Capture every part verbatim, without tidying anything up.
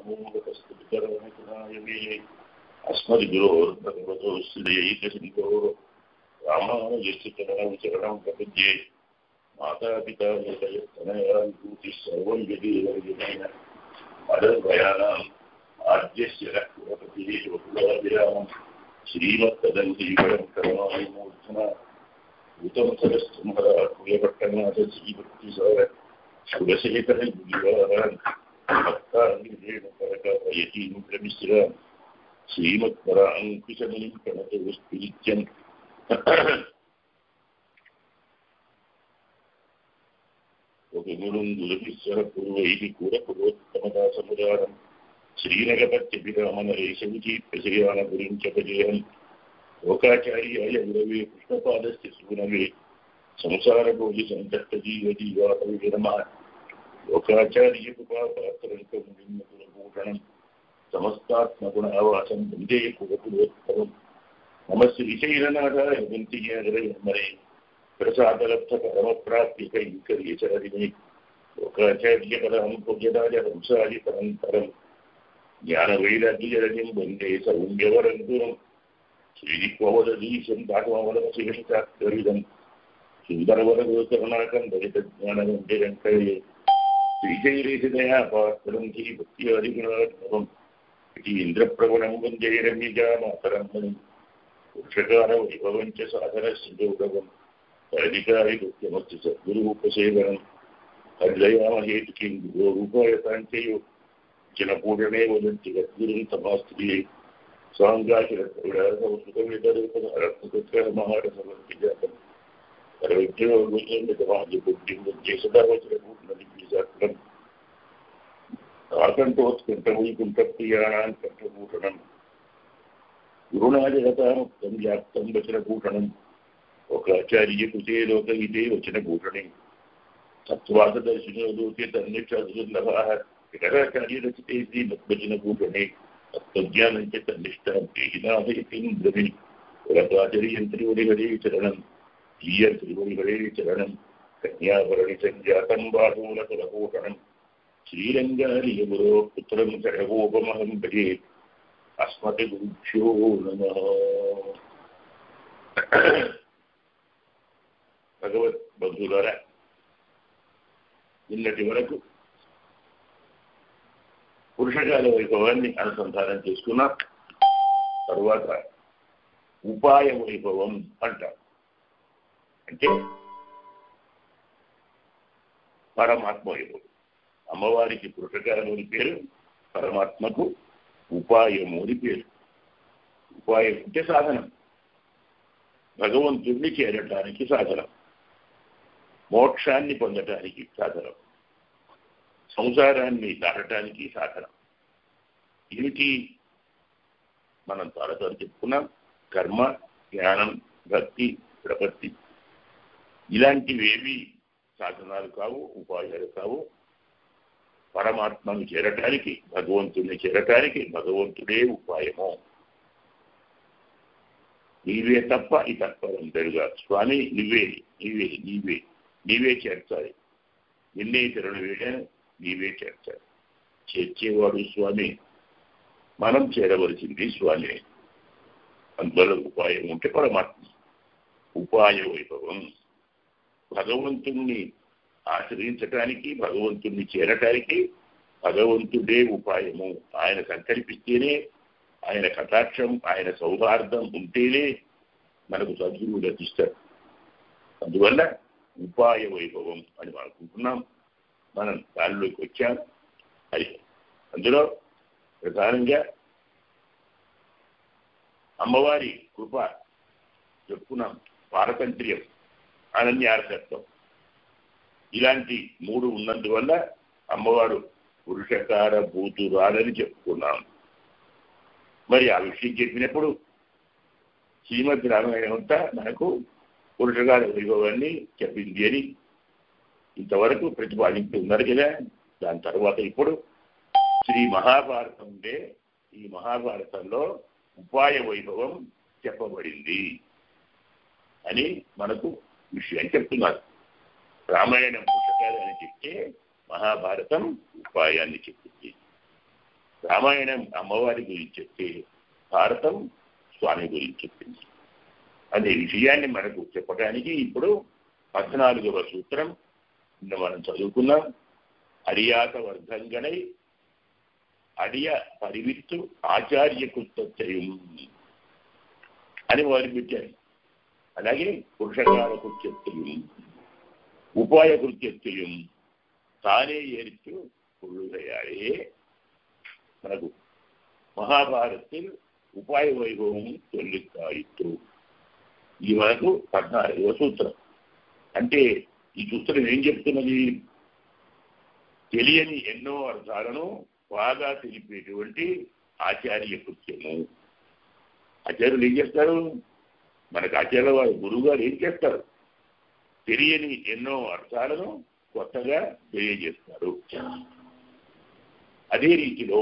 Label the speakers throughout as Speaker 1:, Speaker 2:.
Speaker 1: अस्मद्गुरोर्भगवतो श्रीदयैकसिन्धोः रामानुजस्य चरणं प्रपद्ये मातापिता तनया विभूतिः सर्वं यदीवर्येण मदद्वयानाम् आद्यस्य कुलपतिः वकुलाभिरामं श्रीमत्तदङ्गीवरं करुणामूर्धना भूतं सरस्तुमः कुलपट्टनाथ श्रीभक्तिसार शुभशेखरं विवाहान् भक्ताङ्गिरेण परकापयतीन्द्रमिश्रान् श्रीमत्पराङ्कुशमुनिं प्रणतोऽस्ति गुरुं गुरुभिः पूर्वैः कुलपुरोत्तमदासमुदारं श्रीनगपत्यभिरामनरेशविजीप्रश्रियाणगुरुं च भजेहं लोकाचार्याय गुरवे कृष्णपादस्य सूनवे संसारभोजिसन्तप्तजीवजीवातविरमः लोकाचार्यकृपापात्रं समस्तात्मगुणावासं वन्दे कुलपुरोत्तमं नमः श्रीशैलनाथाय वन्तिज्ञानरमरे प्रसादलब्धपरमप्राप्तिकैङ्कर्यचरदिने लोकाचार्यपदं पूज्यदाय हंसादिपरन्तरं ज्ञानवैराग्यजलनिं वन्दे सौम्यवरं गुरुं श्रीदिक्ववदधीशं दाटमवलमशिहंसात्करिदं सुन्दरवरगोकरुणाकं दलितज्ञानमन्दिरं कये श्रीशैलेशदया पात्रं श्रीभक्त्यादिगुणात्मकम् इति इन्द्रप्रवणं वन्दे रम्यजामातरं मुनिं पुरुषकारवैभवं च साधनसिन्धुगवम् अधिकारिकृत्यमस्ति सद्गुरूपसेवनं हृदयामहेतु किं गुरोरूपायताञ्चयो जनपूजने वदन्ति यद्गुरुं तमास्त्रिये स्वाङ्गाचिरत्वसुखमेतरूपमहारसवर्तिजातं सर्वज्ञो गुरुन्दमाजबुद्धिं वज्ये सदा वज्रपूर्णदिव्यशास्त्रम् आकण्ठोत्कण्ठवैकुण्ठप्रियाणां कण्ठभूषणं गुरुणा जगतामुक्तं व्याप्तं वचनभूषणं लोकाचार्यकृते लोकहिते वचनभूषणे तत्त्वादर्शिनो लोके तन्निष्ठाः विकराचार्यरचिते श्रीमद्वचनभूषणे तत्त्वज्ञानं च तन्निष्ठां तेनाथयतीन्द्रमे लोकाचार्यं त्रिवडिहरे चरणं प्रिय त्रिवडिहरे चरणं कन्याभरणिसञ्जातं बाहूलकुलभूषणं श्रीरङ्गारियगुरो पुत्रं चरगोपमहं भजे अस्मद्गुरुभ्यो नमः। భగవత్ బంధువులారా, నిన్నటి వరకు పురుషకాల వైభవాన్ని అనుసంధానం చేసుకున్నాం. తరువాత ఉపాయ వైభవం అంటారు. అంటే పరమాత్మ వైభవం. అమ్మవారికి పురుషకాలం అని పేరు, పరమాత్మకు ఉపాయము అని పేరు. ఉపాయం అంటే సాధనం, భగవంతుడిని చేరటానికి సాధనం, మోక్షాన్ని పొందటానికి సాధనం, సంసారాన్ని దాటటానికి సాధనం. ఏమిటి మనం తారతో చెప్పుకున్నాం? కర్మ, జ్ఞానం, భక్తి, ప్రపత్తి ఇలాంటివేవి సాధనాలు కావు, ఉపాయాలు కావు. పరమాత్మను చేరటానికి, భగవంతుడిని చేరటానికి భగవంతుడే ఉపాయము. నీవే తప్ప ఈ తత్పరం తెలుగా స్వామి, నువ్వే నీవే నీవే నీవే చేర్చాలి. నిన్నే తెరలు వేయడం, నీవే చేర్చాలి. చేర్చేవాడు స్వామి, మనం చేరవలసింది స్వామి. అందువల్ల ఉపాయం ఉంటే పరమాత్మ ఉపాయ వైభవం. భగవంతుణ్ణి ఆశ్రయించటానికి, భగవంతుణ్ణి చేరటానికి భగవంతుడే ఉపాయము. ఆయన సంకల్పిస్తేనే, ఆయన కటాక్షం, ఆయన సౌహార్దం ఉంటేనే మనకు సద్గురువు లభిస్తాడు. అందువల్ల ఉపాయ వైభవం అని అనుకుంటున్నాం. మనం దానిలోకి వచ్చాం. అది అందులో ప్రధానంగా అమ్మవారి కృప చెప్పుకున్నాం. పారతంత్ర్యం, అనన్యాసత్వం ఇలాంటి మూడు ఉన్నందువల్ల అమ్మవారు పురుషకార భూతురాలని చెప్పుకున్నాం. మరి ఆ విషయం చెప్పినప్పుడు శ్రీమద్ రామాయణం అంతా మనకు పురుషకార వైభవాన్ని చెప్పింది అని ఇంతవరకు ప్రతిపాదించి ఉన్నారు కదా. దాని తర్వాత ఇప్పుడు శ్రీ మహాభారతం ఉండే ఈ మహాభారతంలో ఉపాయ వైభవం చెప్పబడింది అని మనకు విషయం చెప్తున్నారు. రామాయణం పురుషకారాన్ని చెప్తే మహాభారతం ఉపాయాన్ని చెప్పింది. రామాయణం అమ్మవారి గురించి చెప్తే భారతం స్వామి గురించి చెప్పింది. అదే విషయాన్ని మనకు చెప్పడానికి ఇప్పుడు పద్నాలుగవ సూత్రం నిన్న మనం చదువుకున్నాం. అడియాత వర్ధంగనై అడియ పరివిత్తు ఆచార్య కృత్యం అని మొదలుపెట్టారు. అలాగే పురుషకార కృత్యం, ఉపాయ కృత్యం తానే ఏరిస్తూ కొள்ளுகையாலே మనకు మహాభారతத்தில் ఉపాయ వైభవం తొలికాయితు. ఇది మనకు పద్నాలుగవ సూత్రం. అంటే ఈ సూత్రం ఏం చెప్తున్నది? తెలియని ఎన్నో అర్థాలను బాగా తెలిపేటువంటి ఆచార్య కృత్యము. ఆచార్యులు ఏం చేస్తారు? మనకు ఆచార్యుల వారు గురువు గారు ఏం చేస్తారు? తెలియని ఎన్నో అర్థాలను కొత్తగా తెలియజేస్తారు. అదే రీతిలో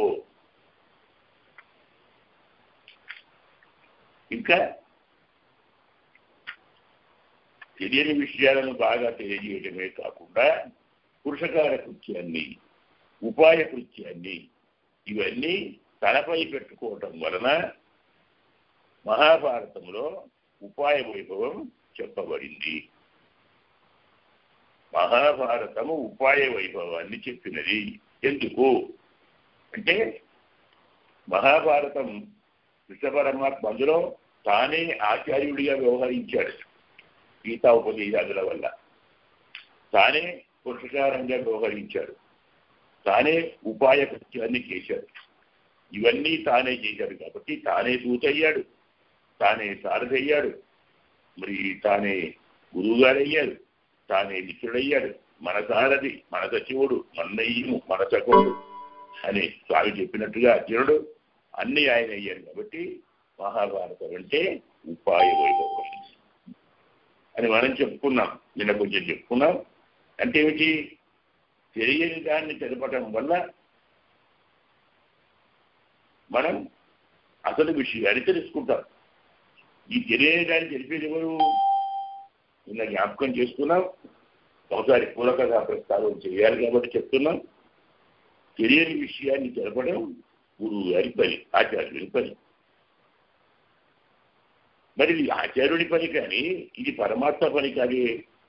Speaker 1: ఇంకా తెలియని విషయాలను బాగా తెలియజేయడమే కాకుండా పురుషకార కృత్యాన్ని, ఉపాయ కృత్యాన్ని ఇవన్నీ తలపై పెట్టుకోవటం వలన మహాభారతంలో ఉపాయ వైభవం చెప్పబడింది. మహాభారతము ఉపాయ వైభవాన్ని చెప్పినది. ఎందుకు అంటే మహాభారతం కృష్ణ పరమాత్మ అందులో తానే ఆచార్యుడిగా వ్యవహరించాడు. గీతా ఉపదేశాదుల వల్ల తానే పురుషకారంగా వ్యవహరించాడు. తానే ఉపాయ కృత్యాన్ని చేశాడు. ఇవన్నీ తానే చేశాడు కాబట్టి తానే దూతయ్యాడు, తానే సారథయ్యాడు, మరి తానే గురువుగారయ్యాడు, తానే మిత్రుడయ్యాడు. మన సారథి, మన సచివుడు, మన్నయ్యము, మన సఖుడు అని స్వామి చెప్పినట్టుగా అర్జునుడు అన్ని ఆయన అయ్యాడు. కాబట్టి మహాభారతం అంటే ఉపాయ వైభవం అని మనం చెప్పుకున్నాం. నిన్న కొంచెం చెప్పుకున్నాం. అంటే ఏమిటి? తెలియని దాన్ని తెలపటం వల్ల మనం అసలు విషయాన్ని తెలుసుకుంటాం. ఈ తెలియని దాన్ని తెలిపేది ఎవరు? నిన్న జ్ఞాపకం చేసుకున్నాం. ఒకసారి పూలకథా ప్రస్తావన చేయాలి కాబట్టి చెప్తున్నాం. తెలియని విషయాన్ని తెలపడం గురువు గారి పని, ఆచార్యుడి పని. మరి ఇది ఆచార్యుడి పని, కానీ ఇది పరమాత్మ పని కాదే.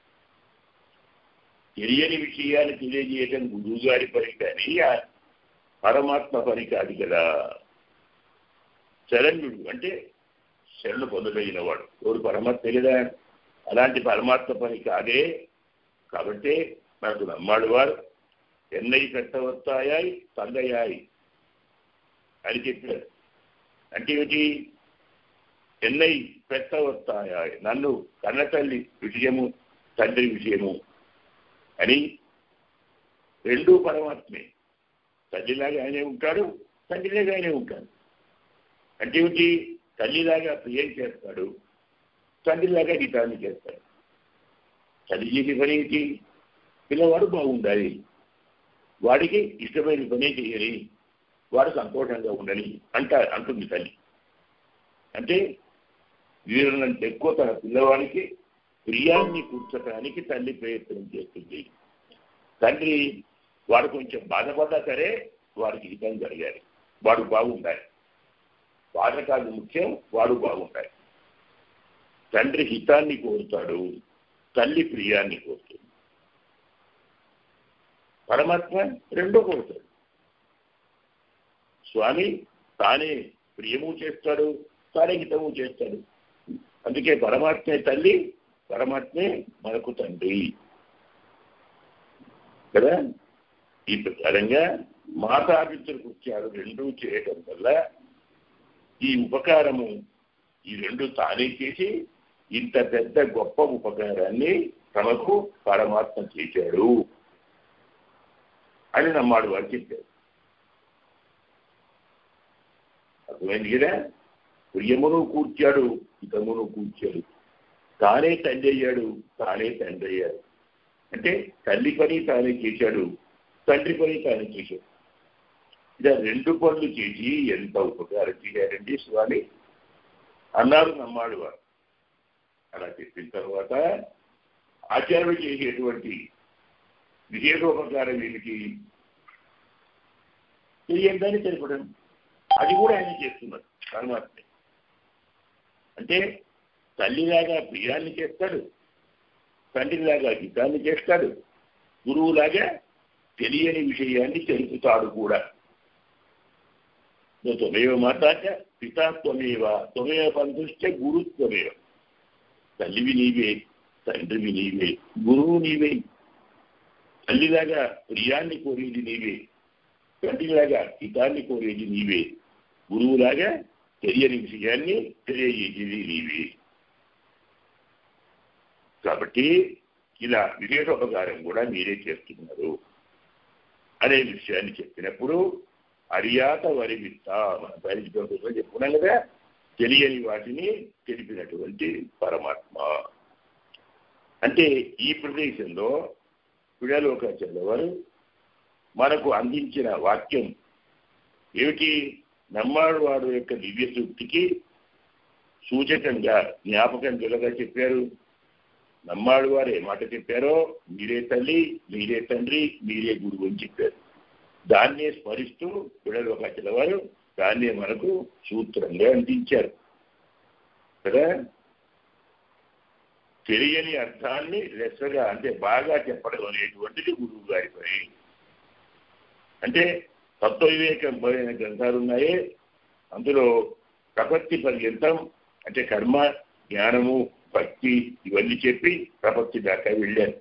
Speaker 1: తెలియని విషయాన్ని తెలియజేయటం గురువు గారి పని, కానీ పరమాత్మ పని కాదు కదా. శరణ్యుడు అంటే శరణు పొందదగిన వాడు ఎవరు? పరమాత్మ కదా. అలాంటి పరమాత్మ పని కాదే. కాబట్టి మనకు నమ్మాడు వారు ఎన్నై పెట్టవస్తాయాయి తందయాయి అని చెప్పారు. అంటే ఏమిటి? ఎన్నై పెట్టవస్తాయాయి, నన్ను కన్న తల్లి విషయము, తండ్రి విషయము అని రెండూ పరమాత్మే. తల్లిలాగా ఆయనే ఉంటాడు, తండ్రిలాగా ఆయనే ఉంటాడు. అంటే ఏమిటి? తల్లిలాగా ప్రియం చేస్తాడు, తండ్రిలాగా హితాన్ని చేస్తాడు. తల్లి చేసే పని ఏంటి? పిల్లవాడు బాగుండాలి, వాడికి ఇష్టమైన పనే చేయాలి, వాడు సంతోషంగా ఉండాలి అంట అంటుంది తల్లి. అంటే వీరునంత ఎక్కువ తన పిల్లవాడికి ప్రియాన్ని కూర్చోటానికి తల్లి ప్రయత్నం చేస్తుంది. తండ్రి వాడు కొంచెం బాధపడ్డా సరే వాడికి హితం జరగాలి, వాడు బాగుండాలి. బాధ కాదు ముఖ్యం, వాడు బాగుండాలి. తండ్రి హితాన్ని కోరుతాడు, తల్లి ప్రియాన్ని కోరుతుంది. పరమాత్మ రెండో కోరుతాడు. స్వామి తానే ప్రియము చేస్తాడు, తానే హితము చేస్తాడు. అందుకే పరమాత్మే తల్లి, పరమాత్మే మనకు తండ్రి కదా. ఈ ప్రకారంగా మాతాపితృ కృత్యాలు రెండూ చేయటం వల్ల ఈ ఉపకారము ఈ రెండు తానే చేసి ఇంత పెద్ద గొప్ప ఉపకారాన్ని తమకు పరమాత్మ చేశాడు అని నమ్మాడు వారు చెప్పారు. అర్థమైంది కదా. ప్రియమును కూర్చాడు, హితమును కూర్చాడు. తానే తండ్రి అయ్యాడు, తానే తండ్రి అయ్యాడు. అంటే తల్లి పని తానే చేశాడు, తండ్రి పని తానే చేశాడు. ఇలా రెండు పనులు చేసి ఎంత ఉపకారం చేశారండి స్వామి అన్నారు నమ్మాడు వారు. అలా చెప్పిన తర్వాత ఆచార్యుడు చేసేటువంటి విశేషోపకారం ఏమిటి? తెలియని దాన్ని తెలపడం, అది కూడా ఆయన చేస్తున్నారు పరమాత్మ. అంటే తల్లిలాగా ప్రియాన్ని చేస్తాడు, తండ్రిలాగా హితాన్ని చేస్తాడు, గురువులాగా తెలియని విషయాన్ని తెలుపుతాడు కూడా. త్వమేవ మాతాచ పితా త్వమేవ త్వమేవ బంధుశ్చ గురుత్వమేవ. తల్లివి నీవే, తండ్రివి నీవే, గురువు నీవే. తల్లిలాగా ప్రియాన్ని కోరేది నీవే, తండ్రిలాగా హితాన్ని కోరేది నీవే, గురువులాగా తెలియని విషయాన్ని తెలియజేసేది నీవే. కాబట్టి ఇలా వివేకోపకారం కూడా మీరే చేస్తున్నారు అనే విషయాన్ని చెప్పినప్పుడు అరియాత వరివిత్త మన పరిచయంలో చెప్పుకున్నాం కదా, తెలియని వాటిని తెలిపినటువంటి పరమాత్మ. అంటే ఈ ప్రదేశంలో పిడలోకాచార్యుల వారు మనకు అందించిన వాక్యం ఏమిటి? నమ్మాడు వాడు యొక్క దివ్య సూక్తికి సూచకంగా జ్ఞాపకం గలగా చెప్పారు. నమ్మాడు వారు ఏ మాట చెప్పారో, మీరే తల్లి, మీరే తండ్రి, మీరే గురువు అని చెప్పారు. దాన్నే స్మరిస్తూ పిడలోకాచార్యుల వారు దాన్నే మనకు సూత్రంగా అందించారు కదా. తెలియని అర్థాన్ని లెస్సగా అంటే బాగా చెప్పడం అనేటువంటిది గురువు గారి పని. అంటే తత్వ వివేకం పోయిన గ్రంథాలు ఉన్నాయే, అందులో ప్రపత్తి పర్యంతం అంటే కర్మ, జ్ఞానము, భక్తి ఇవన్నీ చెప్పి ప్రపత్తి దాకా వెళ్ళారు.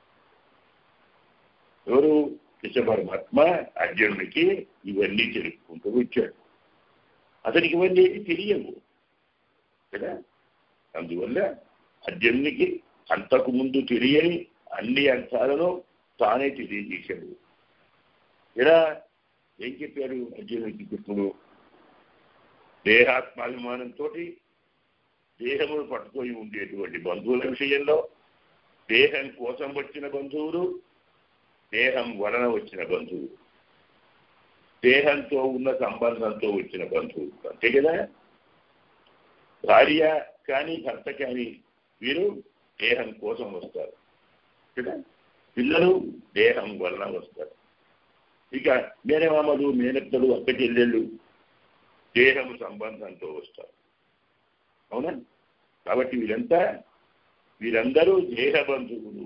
Speaker 1: ఎవరు? కృష్ణ పరమాత్మ అర్జునుడికి ఇవన్నీ తెలుపుకుంటూ వచ్చాడు. అతనికి ఇవన్నీ తెలియవు కదా. అందువల్ల అర్జునుడికి అంతకు ముందు తెలియని అన్ని అర్థాలను తానే తెలియజేశాడు. ఇలా ఏం చెప్పారు అర్జునుడికి కృష్ణుడు? దేహాత్మాభిమానంతో దేహమును పట్టుకొని ఉండేటువంటి బంధువుల విషయంలో, దేహం కోసం వచ్చిన బంధువులు, దేహం వలన వచ్చిన బంధువులు, దేహంతో ఉన్న సంబంధంతో వచ్చిన బంధువులు, అంతే కదా. భార్య కానీ భర్త కానీ వీరు దేహం కోసం వస్తారు కదా, పిల్లలు దేహం వలన వస్తారు. ఇక మేనమామలు, మేనత్తలు, అక్క చెల్లెళ్ళు దేహము సంబంధంతో వస్తారు. అవునా? కాబట్టి వీరంతా వీరందరూ దేహ బంధువులు.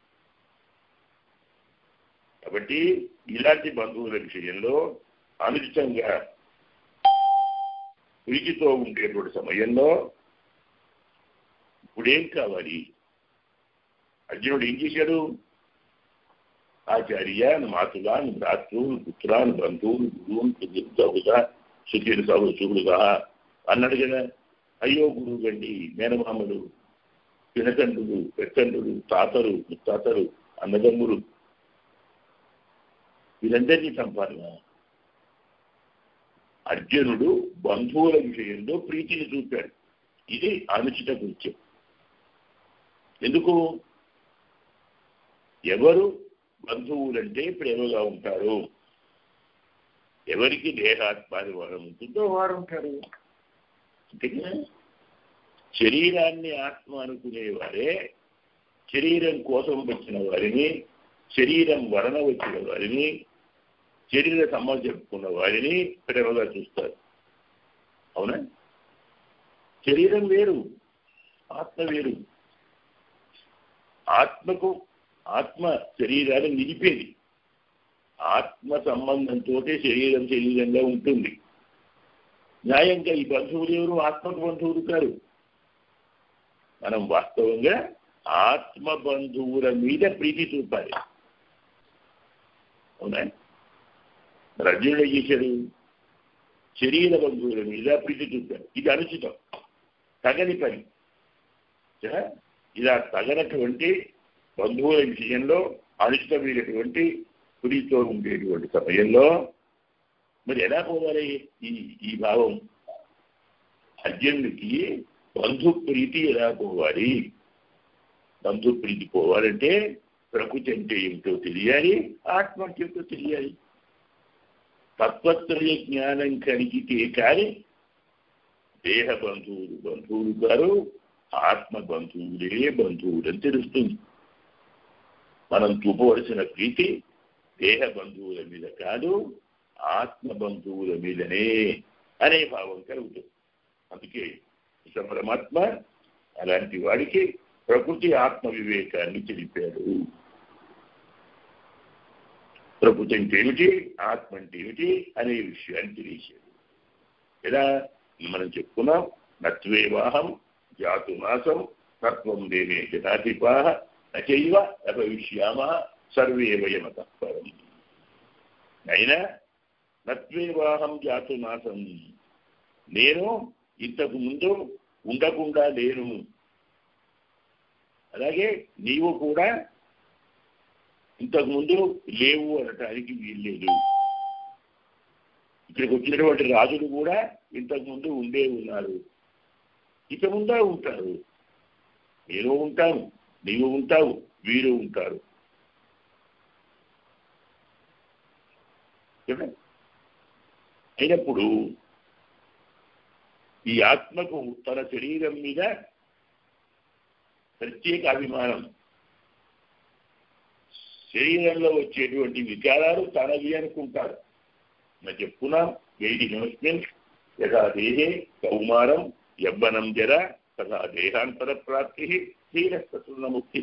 Speaker 1: కాబట్టి ఇలాంటి బంధువుల విషయంలో అనుచితంగా ప్రీతితో ఉండేటువంటి సమయంలో ఇప్పుడేం కావాలి? అర్జునుడు ఏం చేశాడు? ఆచార్యాన్, మాతులాన్, భ్రాతృన్, పుత్రాన్, బంధువులు, గురువులు, సహుదా, సుఖీలు సహు సుహుడుగా అన్నాడు కదా. అయ్యో గురువు గండి, మేనమామలు, పినతండ్రులు, పెత్తండ్రులు, తాతలు, ముత్తాతలు, అన్నదమ్ములు వీరందరినీ చంపాలి. అర్జునుడు బంధువుల విషయంలో ప్రీతిని చూపాడు. ఇది అనుచిత కృత్యం. ఎందుకు? ఎవరు బంధువులంటే ప్రేమగా ఉంటారు, ఎవరికి దేహాత్మాభిమానం ఉంటుందో వారు ఉంటారు. అంతేనా? శరీరాన్ని ఆత్మ అనుకునేవారే శరీరం కోసం వచ్చిన వారిని, శరీరం వలన వచ్చిన వారిని, శరీర సంబంధం చెప్పుకున్న వారిని ప్రేమగా చూస్తారు. అవునా? శరీరం వేరు, ఆత్మ వేరు. ఆత్మకు ఆత్మ శరీరాన్ని నిలిపేది. ఆత్మ సంబంధంతో శరీరం శరీరంగా ఉంటుంది. న్యాయంగా ఈ బంధువులు ఎవరు? ఆత్మకు బంధువులు కారు. మనం వాస్తవంగా ఆత్మ బంధువుల మీద ప్రీతి చూపాలి. అవునా? మరి అర్జునుడు ఏం చేశాడు? శరీర బంధువుల మీద ప్రీతి చూపాడు. ఇది అనుచితం, తగని పని. ఇలా తగనటువంటి బంధువుల విషయంలో అనుచితమైనటువంటి ప్రీతితో ఉండేటువంటి సమయంలో మరి ఎలా పోవాలి ఈ ఈ భావం? అర్జునుడికి బంధు ప్రీతి ఎలా పోవాలి? బంధు ప్రీతి పోవాలంటే ప్రకృతి అంటే ఏమిటో తెలియాలి, ఆత్మ అంటే ఏమిటో తెలియాలి. తత్వత్రయ జ్ఞానం కలిగితే కానీ దేహ బంధువులు బంధువులు గారు, ఆత్మ బంధువులే బంధువులు అని తెలుస్తుంది. మనం చూపవలసిన ప్రీతి దేహ బంధువుల మీద కాదు, ఆత్మబంధువుల మీదనే అనే భావం కలుగుతుంది. అందుకే ఇక పరమాత్మ అలాంటి వాడికి ప్రకృతి ఆత్మ వివేకాన్ని తెలిపాడు. ప్రకృతి అంటే ఏమిటి, ఆత్మ అంటే ఏమిటి అనే విషయాన్ని తెలియచేది. ఇలా మనం చెప్పుకున్నాం, నత్వేవాహం జాతునాశం తత్వం దేవే జనాధిపాహ నచైవ అభవిష్యామ సర్వే వయమతః పరం. అయినా నత్వేవాహం జాతునాశం, నేను ఇంతకు ముందు ఉండకుండా లేను, అలాగే నీవు కూడా ఇంతకు ముందు లేవు అనటానికి వీల్లేదు. ఇక్కడికి వచ్చినటువంటి రాజులు కూడా ఇంతకు ముందు ఉండే ఉన్నారు, ఇక ముందా ఉంటారు. నేను ఉంటాను, నీవు ఉంటావు, వీరు ఉంటారు. అయినప్పుడు ఈ ఆత్మకు తన శరీరం మీద ప్రత్యేక అభిమానం, శరీరంలో వచ్చేటువంటి వికారాలు తనవి అనుకుంటారు. మనం చెప్పుకున్నాం, వేదినోస్మిన్ యథా దేహే కౌమారం యవ్వనం జర తథా దేహాంతర ప్రాప్తి ధీరస్తృణముక్తి.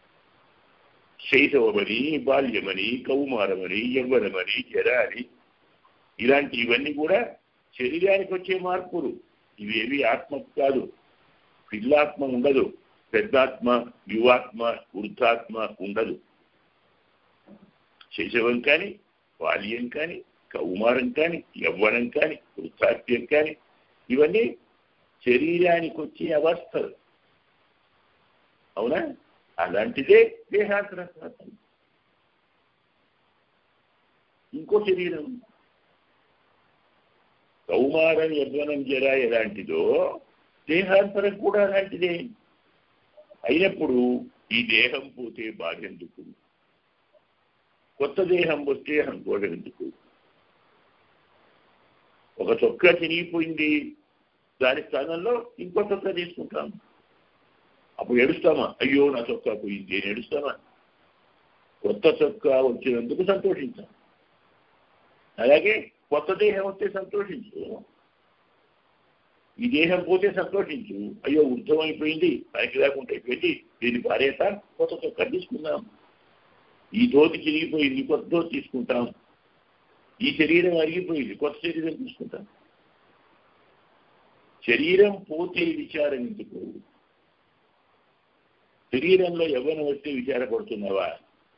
Speaker 1: శైశవమని, బాల్యమని, కౌమారమని, యవ్వనమని, జర అని ఇలాంటి ఇవన్నీ కూడా శరీరానికి వచ్చే మార్పులు. ఇవేవి ఆత్మకు కాదు. పిల్లాత్మ ఉండదు, పెద్దాత్మ, యువాత్మ, వృద్ధాత్మ ఉండదు. శైశవం కానీ, బాల్యం కానీ, కౌమారం కానీ, యవ్వనం కానీ, వృద్ధాప్యం కానీ ఇవన్నీ శరీరానికి వచ్చే అవస్థలు. అవునా? అలాంటిదే దేహాంతర ప్రాప్తి. ఇంకో శరీరం కౌమారం, యవ్వనం, జర ఎలాంటిదో దేహాంతరం కూడా అలాంటిదే. అయినప్పుడు ఈ దేహం పోతే బాధెందుకు, కొత్త దేహం వస్తే సంతోషం ఎందుకు? ఒక చొక్కా చినిగిపోయింది, దాని స్థానంలో ఇంకో చొక్కా తీసుకుంటాం. అప్పుడు ఏడుస్తామా? అయ్యో నా చొక్కా పోయింది అని ఏడుస్తామా? కొత్త చొక్కా వచ్చినందుకు సంతోషించాం. అలాగే కొత్త దేహం వస్తే సంతోషించు, ఈ దేహం పోతే సంతోషించు. అయ్యో వృద్ధం అయిపోయింది, పనికి లేకుండా అయిపోయింది, దీన్ని పారేత కొత్త చొక్కా తీసుకుందాం. ఈ ధోతి చిరిగిపోయింది, కొత్త ధోతి తీసుకుంటాం. ఈ శరీరం అరిగిపోయింది, కొత్త శరీరం తీసుకుంటాం. శరీరం పోతే విచారం ఎందుకు? శరీరంలో యవ్వనం వస్తే విచారపడుతున్నావా?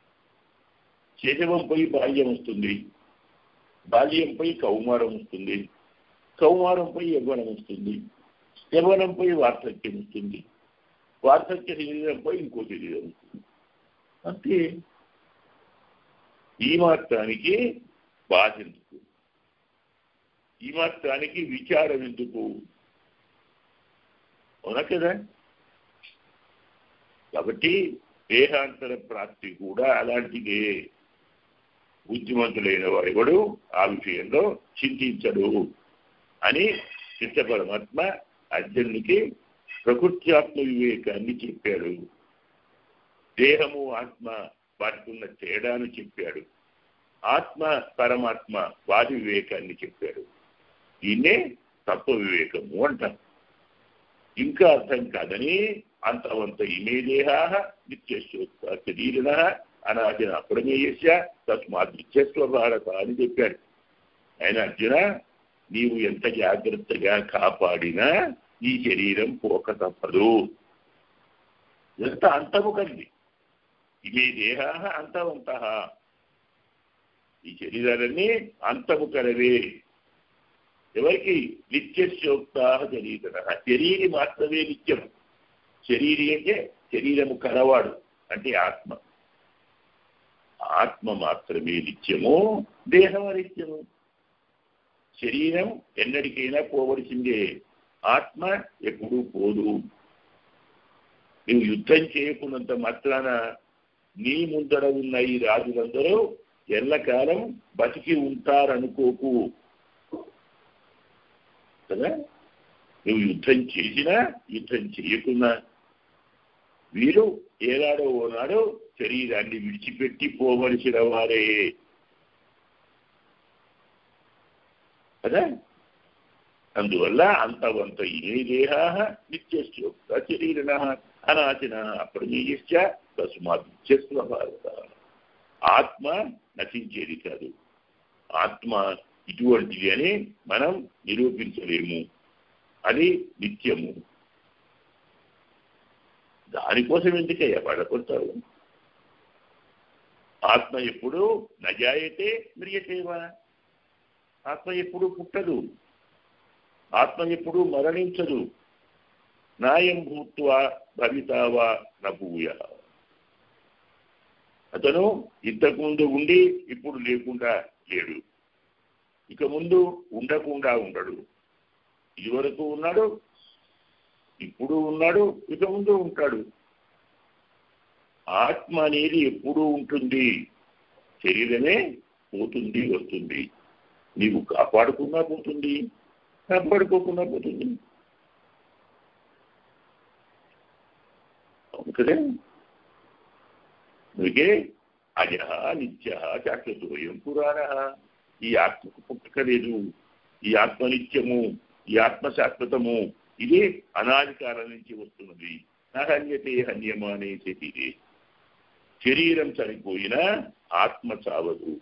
Speaker 1: శైశవం పోయి బాల్యం వస్తుంది, బాల్యం పోయి కౌమారం వస్తుంది, కౌమారం పోయి యవ్వనం వస్తుంది, యవ్వనం పోయి వార్ధక్యం వస్తుంది, వార్ధక్య శరీరం పోయి ఇంకో శరీరం వస్తుంది. అంతే. ఈ మాత్రానికి బాధ ఎందుకు? ఈ మాత్రానికి విచారం ఎందుకు? అవునా కదా? కాబట్టి దేహాంతర ప్రాప్తి కూడా అలాంటిదే. బుద్ధిమంతులైన వాడు ఆ విషయంలో చింతించడు అని కృష్ణ పరమాత్మ అర్జునునికి ప్రకృతి ఆత్మ వివేకాన్ని చెప్పాడు. దేహము ఆత్మ వాటికి ఉన్న తేడాను చెప్పాడు. ఆత్మ పరమాత్మ వాటి వివేకాన్ని చెప్పాడు. దీన్నే తత్వ వివేకము అంటారు. ఇంకా అర్థం కాదని అంతవంత ఇమే దేహా నిత్యశ్వత శరీరిణ అనాదిన అప్రమేయస్య తస్మాత్ నిత్యస్వ భారత అని చెప్పాడు. ఆయన అర్జున, నీవు ఎంత జాగ్రత్తగా కాపాడినా ఈ శరీరం పోక తప్పదు. ఎంత అంతము కలిగి ఇమే దేహా అంతవంత, ఈ శరీరాలన్నీ అంతము కలవే. ఎవరికి? నిత్యశోక్తా శరీర, శరీరి మాత్రమే నిత్యం. శరీరి అంటే శరీరము కలవాడు అంటే ఆత్మ. ఆత్మ మాత్రమే నిత్యము, దేహం అనిత్యము. శరీరం ఎన్నటికైనా పోవలసిందే, ఆత్మ ఎప్పుడూ పోదు. నువ్వు యుద్ధం చేయకున్నంత మాత్రాన నీ ముందర ఉన్న ఈ రాజులందరూ ఎల్లకాలం బతికి ఉంటారనుకోకు కదా. నువ్వు యుద్ధం చేసినా యుద్ధం చేయకున్నా వీరు ఏనాడో ఓనాడో శరీరాన్ని విడిచిపెట్టి పోవలసిన వారే. కదా. అందువల్ల అంతవంత ఏ దేహా నిత్యశ్చోక్త శరీరిణ అనాచిన అప్రమేయశ్చ తస్మాత్ భారత. ఆత్మ నశించేది కాదు, ఆత్మ ఇటువంటిది అని మనం నిరూపించలేము, అది నిత్యము. దానికోసం ఎందుకయ్యా పడకొడతావు? ఆత్మ ఎప్పుడు నజాయతే మ్రియతేవా, ఆత్మ ఎప్పుడు పుట్టదు, ఆత్మ ఎప్పుడు మరణించదు. నాయం భూత్వా భవితావా నభూయ. అతను ఇంతకుముందు ఉండి ఇప్పుడు లేకుండా లేడు, ఇక ముందు ఉండకుండా ఉండడు. ఇదివరకు ఉన్నాడు, ఇప్పుడు ఉన్నాడు, ఇక ముందు ఉంటాడు. ఆత్మ అనేది ఎప్పుడూ ఉంటుంది, శరీరమే పోతుంది వస్తుంది. నీవు కాపాడుకున్నా పోతుంది, కాపాడుకోకుండా పోతుంది. అవును కదా. అందుకే అజ నిత్య శాశ్వతోయం పురాణ. ఈ ఆత్మకు పుట్టుక లేదు, ఈ ఆత్మ నిత్యము, ఈ ఆత్మ శాశ్వతము, ఇది అనాది కాలం నుంచి వస్తున్నది. నహన్యతే హన్యమానే శరీరే. శరీరం చనిపోయినా ఆత్మ చావదు.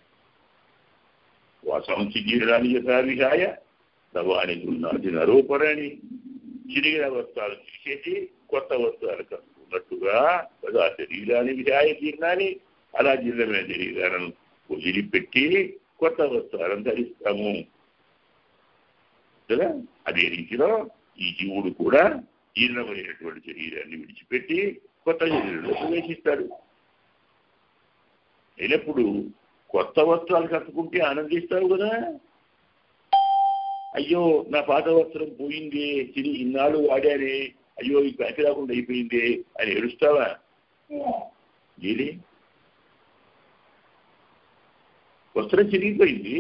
Speaker 1: వాసంసి జీర్ణాన్ని యథా విహాయ నవాని గున్నాది నరోపరాణి. చిరిగిన వస్త్రాలు తీసేసి కొత్త వస్త్రాలు కట్టుకున్నట్టుగా కదా శరీరాన్ని విహాయ జీర్ణాన్ని, అలా జీర్ణమైన శరీరాలను వదిలిపెట్టి కొత్త వస్త్రాలను ధరిస్తాము కదా. అదే రీతిలో ఈ జీవుడు కూడా జీర్ణమైనటువంటి శరీరాన్ని విడిచిపెట్టి కొత్త శరీరంలో ప్రవేశిస్తాడు. అయినప్పుడు కొత్త వస్త్రాలు కట్టుకుంటే ఆనందిస్తావు కదా. అయ్యో నా పాత వస్త్రం పోయింది, తిరిగి ఇన్నాళ్ళు వాడానే, అయ్యో ఈ పనికి రాకుండా అయిపోయింది అని ఏడుస్తావా? ఏది వస్త్రం చిరిగిపోయింది,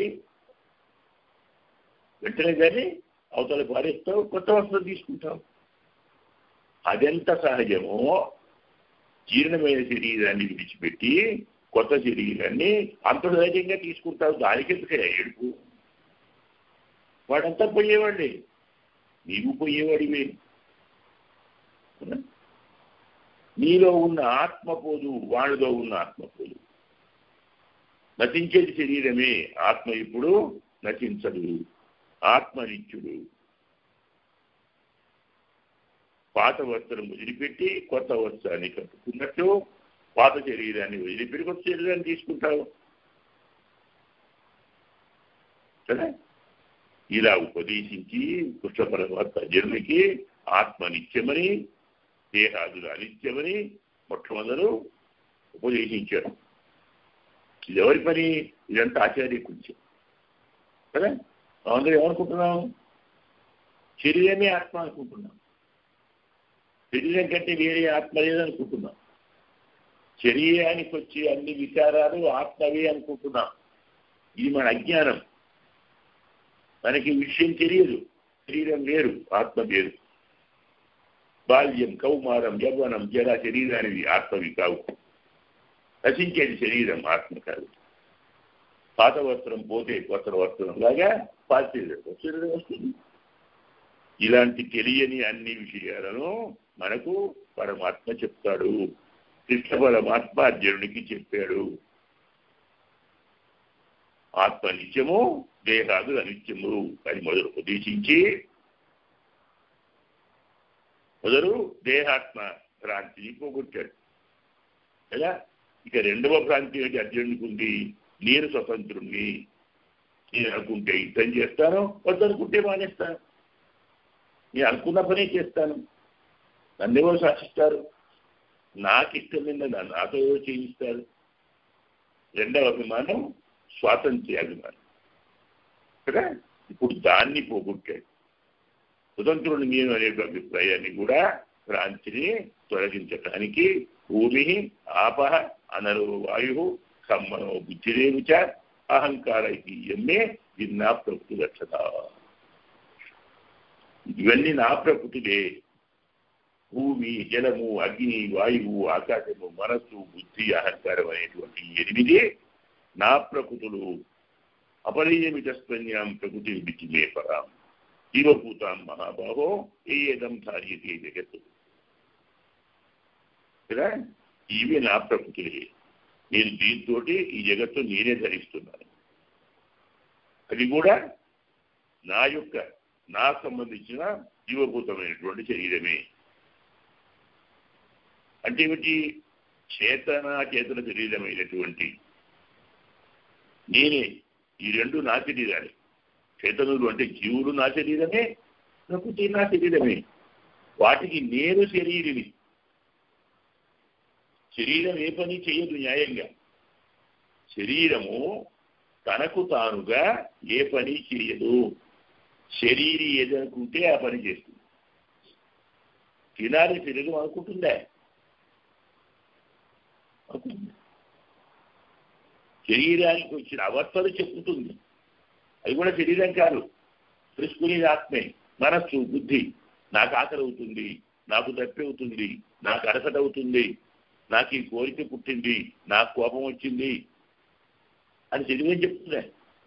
Speaker 1: వెంటనే కానీ అవతల పారేస్తావు, కొత్త వస్త్రం తీసుకుంటావు. అదెంత సహజమో జీర్ణమైన శరీరాన్ని విడిచిపెట్టి కొత్త శరీరాన్ని అంత సహజంగా తీసుకుంటావు. దానికెందుకే ఏడుపు? వాడంతా పోయేవాడే, నీవు పోయేవాడివే. నీలో ఉన్న ఆత్మ పోదు, వాడిలో ఉన్న ఆత్మ పోదు. నశించేది శరీరమే, ఆత్మ ఇప్పుడు నశించదు. ఆత్మ నిత్యుడు. పాత వస్త్రం వదిలిపెట్టి కొత్త వస్త్రాన్ని కట్టుకున్నట్టు పాత శరీరాన్ని వదిలిపెట్టి కొత్త శరీరాన్ని తీసుకుంటావు కదా. ఇలా ఉపదేశించి కృష్ణ పరమాత్మ అర్జునుడికి ఆత్మ నిత్యమని, దేహాదులు అనిత్యమని మొట్టమొదలు ఉపదేశించారు. ఇది ఎవరి పని? ఇదంతా ఆచార్య కృత్యం కదా. అందరూ ఏమనుకుంటున్నాం? శరీరమే ఆత్మ అనుకుంటున్నాం. శరీరం కంటే వేరే ఆత్మ లేదనుకుంటున్నాం. శరీరానికి వచ్చి అన్ని విచారాలు ఆత్మవే అనుకుంటున్నాం. ఇది మన అజ్ఞానం. మనకి విషయం తెలియదు. శరీరం వేరు, ఆత్మ వేరు. బాల్యం, కౌమారం, యవ్వనం, జడ శరీరానివి ఆత్మవి కావు. నశించేది శరీరం, ఆత్మ కాదు. పాత వస్త్రం పోతే కొత్త వస్త్రం లాగా పాత శరీరం వస్తుంది. ఇలాంటి తెలియని అన్ని విషయాలను మనకు పరమాత్మ చెప్తాడు. కృష్ణ పరమాత్మ అర్జునుడికి చెప్పాడు. ఆత్మ నిత్యము, దేహాలు అనిత్యము అని మొదలు ఉపదేశించి మొదలు దేహాత్మ భ్రాంతిని పోగొట్టాడు కదా. ఇక రెండవ భ్రాంతి ఏంటి అర్జునుడికి ఉంది? నేను స్వతంత్రుణ్ణి, నేను అనుకుంటే యుద్ధం చేస్తాను, వద్దనుకుంటే మానేస్తాను, నేను అనుకున్న పనే చేస్తాను, నన్నెవో శాసిస్తారు, నాకు ఇష్టమైన నాతో చేయిస్తారు. రెండవ అభిమానం స్వాతంత్ర్య అభిమానం కదా. ఇప్పుడు దాన్ని పోగొట్టాడు. స్వతంత్రుడు నేను అనే అభిప్రాయాన్ని కూడా భ్రాంతిని తొలగించటానికి భూమి, ఆపహ, అనరో వాయు, కమ్మనో బుద్ధిరేవుచ అహంకార ఇయమ్మే భిన్నా ప్రకృతి రక్షత. ఇవన్నీ నా ప్రకృతిలే. భూమి, జలము, అగ్ని, వాయువు, ఆకాశము, మనస్సు, బుద్ధి, అహంకారం అనేటువంటి ఎనిమిది నా ప్రకృతులు. అపరియమితస్పన్యాం ప్రకృతి విడిచిమే పరాం జీవభూతాం మహాబాహో ఏదం ధార్యతే జగత్ కదా. ఇవి నా ప్రకృతులే, నేను దీంతో ఈ జగత్తు నేనే ధరిస్తున్నాను. అది కూడా నా యొక్క నాకు సంబంధించిన జీవభూతమైనటువంటి శరీరమే. అంటే ఏమిటి? చేతన చేతన శరీరమైనటువంటి నేనే. ఈ రెండు నా శరీరాలే. చేతనులు అంటే జీవుడు నా శరీరమే, ప్రకృతి నా శరీరమే. వాటికి నేను శరీరిని. శరీరం ఏ పని చేయదు న్యాయంగా. శరీరము తనకు తానుగా ఏ పని చేయదు. శరీరి ఏదనుకుంటే ఆ పని చేస్తుంది. తినాలి శరీరం అనుకుంటుందా? శరీరానికి వచ్చిన అవస్థలు చెప్పుతుంది. అది కూడా శరీరం కాదు, తెలుసుకునేది ఆత్మే. మనస్సు, బుద్ధి. నాకు ఆకలి అవుతుంది, నాకు దప్పి అవుతుంది, నాకు అరసట అవుతుంది, నాకు ఈ కోరిక పుట్టింది, నాకు కోపం వచ్చింది అని శరీరం చెప్తుందా?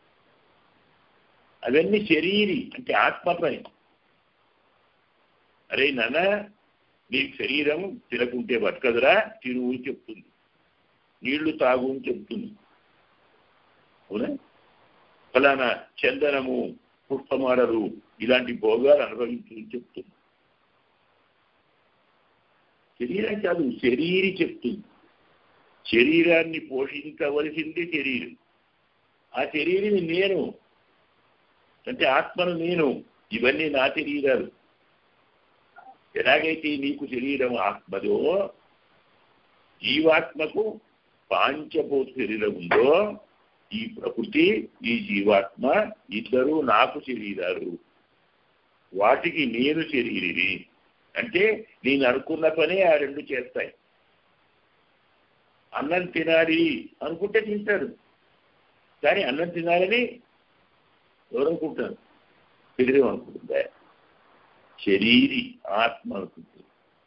Speaker 1: అవన్నీ శరీరి అంటే ఆత్మ పని. అరే నాన్న, నీకు శరీరం తినకుంటే బతకదురా, తిరుగు అని చెప్తుంది. నీళ్లు తాగు అని చెప్తుంది. అవునా? ఫలానా చందనము, పుష్పమాలలు ఇలాంటి భోగాలు అనుభవించు అని చెప్తుంది. శరీరం కాదు, శరీరి చెప్తుంది. శరీరాన్ని పోషించవలసింది శరీరం. ఆ శరీరిని నేను అంటే ఆత్మను నేను. ఇవన్నీ నా శరీరాలు. ఎలాగైతే నీకు శరీరం ఆత్మదో, జీవాత్మకు పాంచభూత శరీరం ఉందో, ఈ ప్రకృతి, ఈ జీవాత్మ ఇద్దరు నాకు శరీరాలు. వాటికి నేను శరీరిని. అంటే నేను అనుకున్న పనే ఆ రెండు చేస్తాయి. అన్నం తినాలి అనుకుంటే తింటాడు, కానీ అన్నం తినాలని ఎవరు అనుకుంటారు? శరీరం అనుకుంటుందా? శరీరి ఆత్మ అనుకుంటుంది.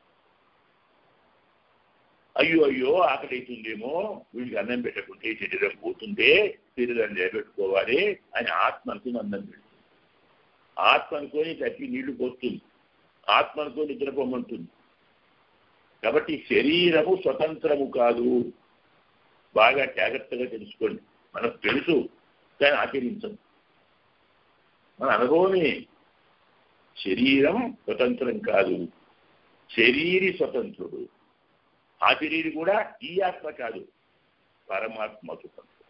Speaker 1: అయ్యో అయ్యో ఆకలి అవుతుందేమో, వీడికి అన్నం పెట్టకుంటే శరీరం పోతుంటే శరీరం నిలబెట్టుకోవాలి అని ఆత్మ అనుకుని అన్నం పెడుతుంది. ఆత్మ అనుకొని తప్పి నీళ్లు పోస్తుంది, ఆత్మ అనుకొని నిద్రపోమంటుంది. కాబట్టి శరీరము స్వతంత్రము కాదు. బాగా జాగ్రత్తగా తెలుసుకోండి. మనకు తెలుసు కానీ ఆచరించం. మన అనుభవమే. శరీరం స్వతంత్రం కాదు, శరీరి స్వతంత్రుడు. ఆ శరీరి కూడా ఈ ఆత్మ కాదు, పరమాత్మ స్వతంత్రం.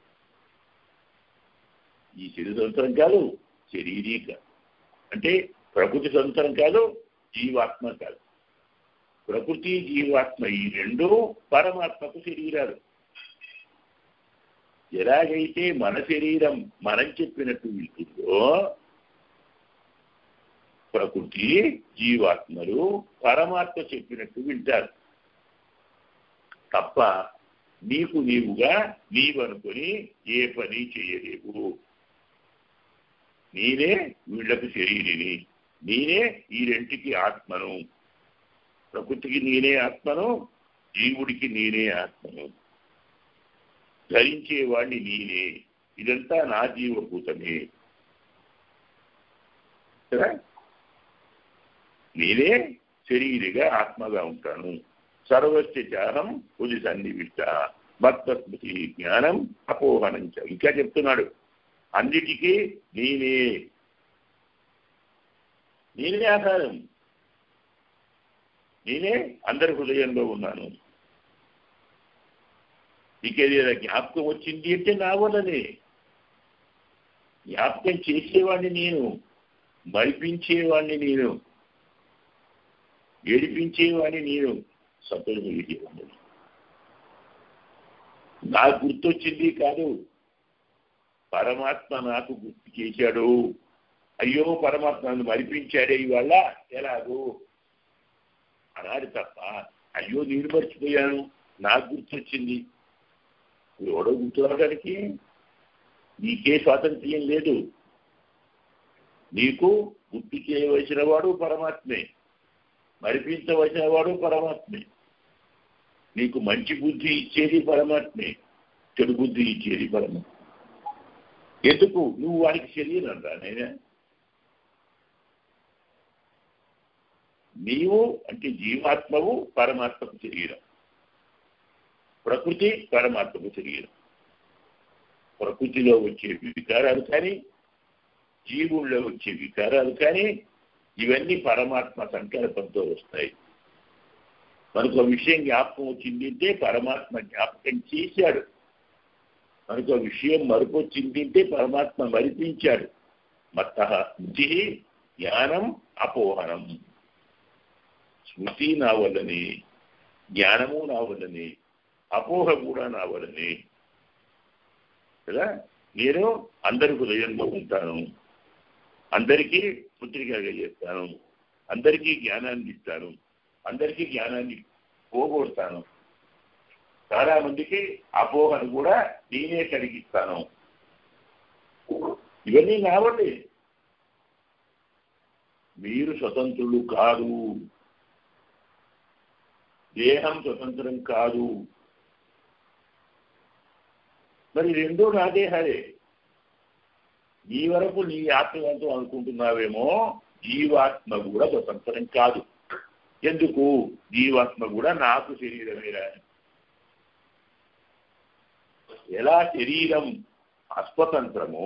Speaker 1: ఈ శరీర స్వతంత్రం కాదు, శరీరీ కాదు. అంటే ప్రకృతి స్వతంత్రం కాదు, జీవాత్మ కాదు. ప్రకృతి జీవాత్మ ఈ రెండు పరమాత్మకు శరీరాలు. ఎలాగైతే మన శరీరం మనం చెప్పినట్టు వింటుందో, ప్రకృతి జీవాత్మలు పరమాత్మ చెప్పినట్టు వింటారు. తప్ప నీకు నీవుగా నీవనుకొని ఏ పని చేయలేవు. నేనే వీళ్లకు శరీరిని, నేనే ఈ రెంటికి ఆత్మను. ప్రకృతికి నేనే ఆత్మను, జీవుడికి నేనే ఆత్మను. ధరించేవాడిని నేనే. ఇదంతా నా జీవభూతమే కదా. నేనే శరీరిగా ఆత్మగా ఉంటాను. సర్వస్య చారం పులి సన్నివిష్ట మత్స్మృతి జ్ఞానం అపోహనం. ఇంకా చెప్తున్నాడు, అన్నిటికీ నేనే నేనే ఆధారం. నేనే అందరి హృదయంలో ఉన్నాను. ఇకేదైనా జ్ఞాపకం వచ్చింది అంటే నా వల్లనే. జ్ఞాపకం చేసేవాడిని నేను, మరిపించేవాడిని నేను, ఏడిపించేవాడిని నేను, సంతోషించేవాడిని. నాకు గుర్తొచ్చింది కాదు, పరమాత్మ నాకు గుర్తు చేశాడు. అయ్యో పరమాత్మను మరిపించాడే ఇవాళ ఎలాగో అన్నాడు తప్ప, అయ్యో నేను మర్చిపోయాను నాకు గుర్తొచ్చింది. ఎవడో గుర్తురావడానికి నీకే స్వాతంత్ర్యం లేదు. నీకు గుర్తు చేయవలసిన వాడు పరమాత్మే, మరిపించవలసిన వాడు పరమాత్మే. నీకు మంచి బుద్ధి ఇచ్చేది పరమాత్మే, చెడు బుద్ధి ఇచ్చేది పరమాత్మ. ఎందుకు నువ్వు వాడికి శరీరం రా నేనే. నీవు అంటే జీవాత్మవు పరమాత్మకు శరీరం, ప్రకృతి పరమాత్మకు శరీరం. ప్రకృతిలో వచ్చే వికారాలు కానీ జీవుల్లో వచ్చే వికారాలు కానీ ఇవన్నీ పరమాత్మ సంకల్పంతో వస్తాయి. మనకు ఒక విషయం జ్ఞాపకం వచ్చింది అంటే పరమాత్మ జ్ఞాపకం చేశాడు. మనకు ఒక విషయం మరుపు వచ్చింది అంటే పరమాత్మ మరిపించాడు. మత్తః స్మృతి జ్ఞానం అపోహనం. స్మృతి నా వల్లని, జ్ఞానము నా వల్లని, అపోహ కూడా నా వల్లని కదా. నేను అందరి హృదయంలో ఉంటాను, అందరికీ పుత్రికగా చేస్తాను, అందరికీ జ్ఞానాన్ని ఇస్తాను, అందరికీ జ్ఞానాన్ని పోగొడతాను, చాలా మందికి అపోహను కూడా నేనే కలిగిస్తాను. ఇవన్నీ నావండి. మీరు స్వతంత్రులు కాదు, దేహం స్వతంత్రం కాదు. మరి రెండో నా దేహాలే. నీ వరకు నీ ఆత్మవంతం అనుకుంటున్నావేమో, జీవాత్మ కూడా స్వతంత్రం కాదు. ఎందుకు? జీవాత్మ కూడా నాకు శరీరమేరా. ఎలా శరీరం అస్వతంత్రమో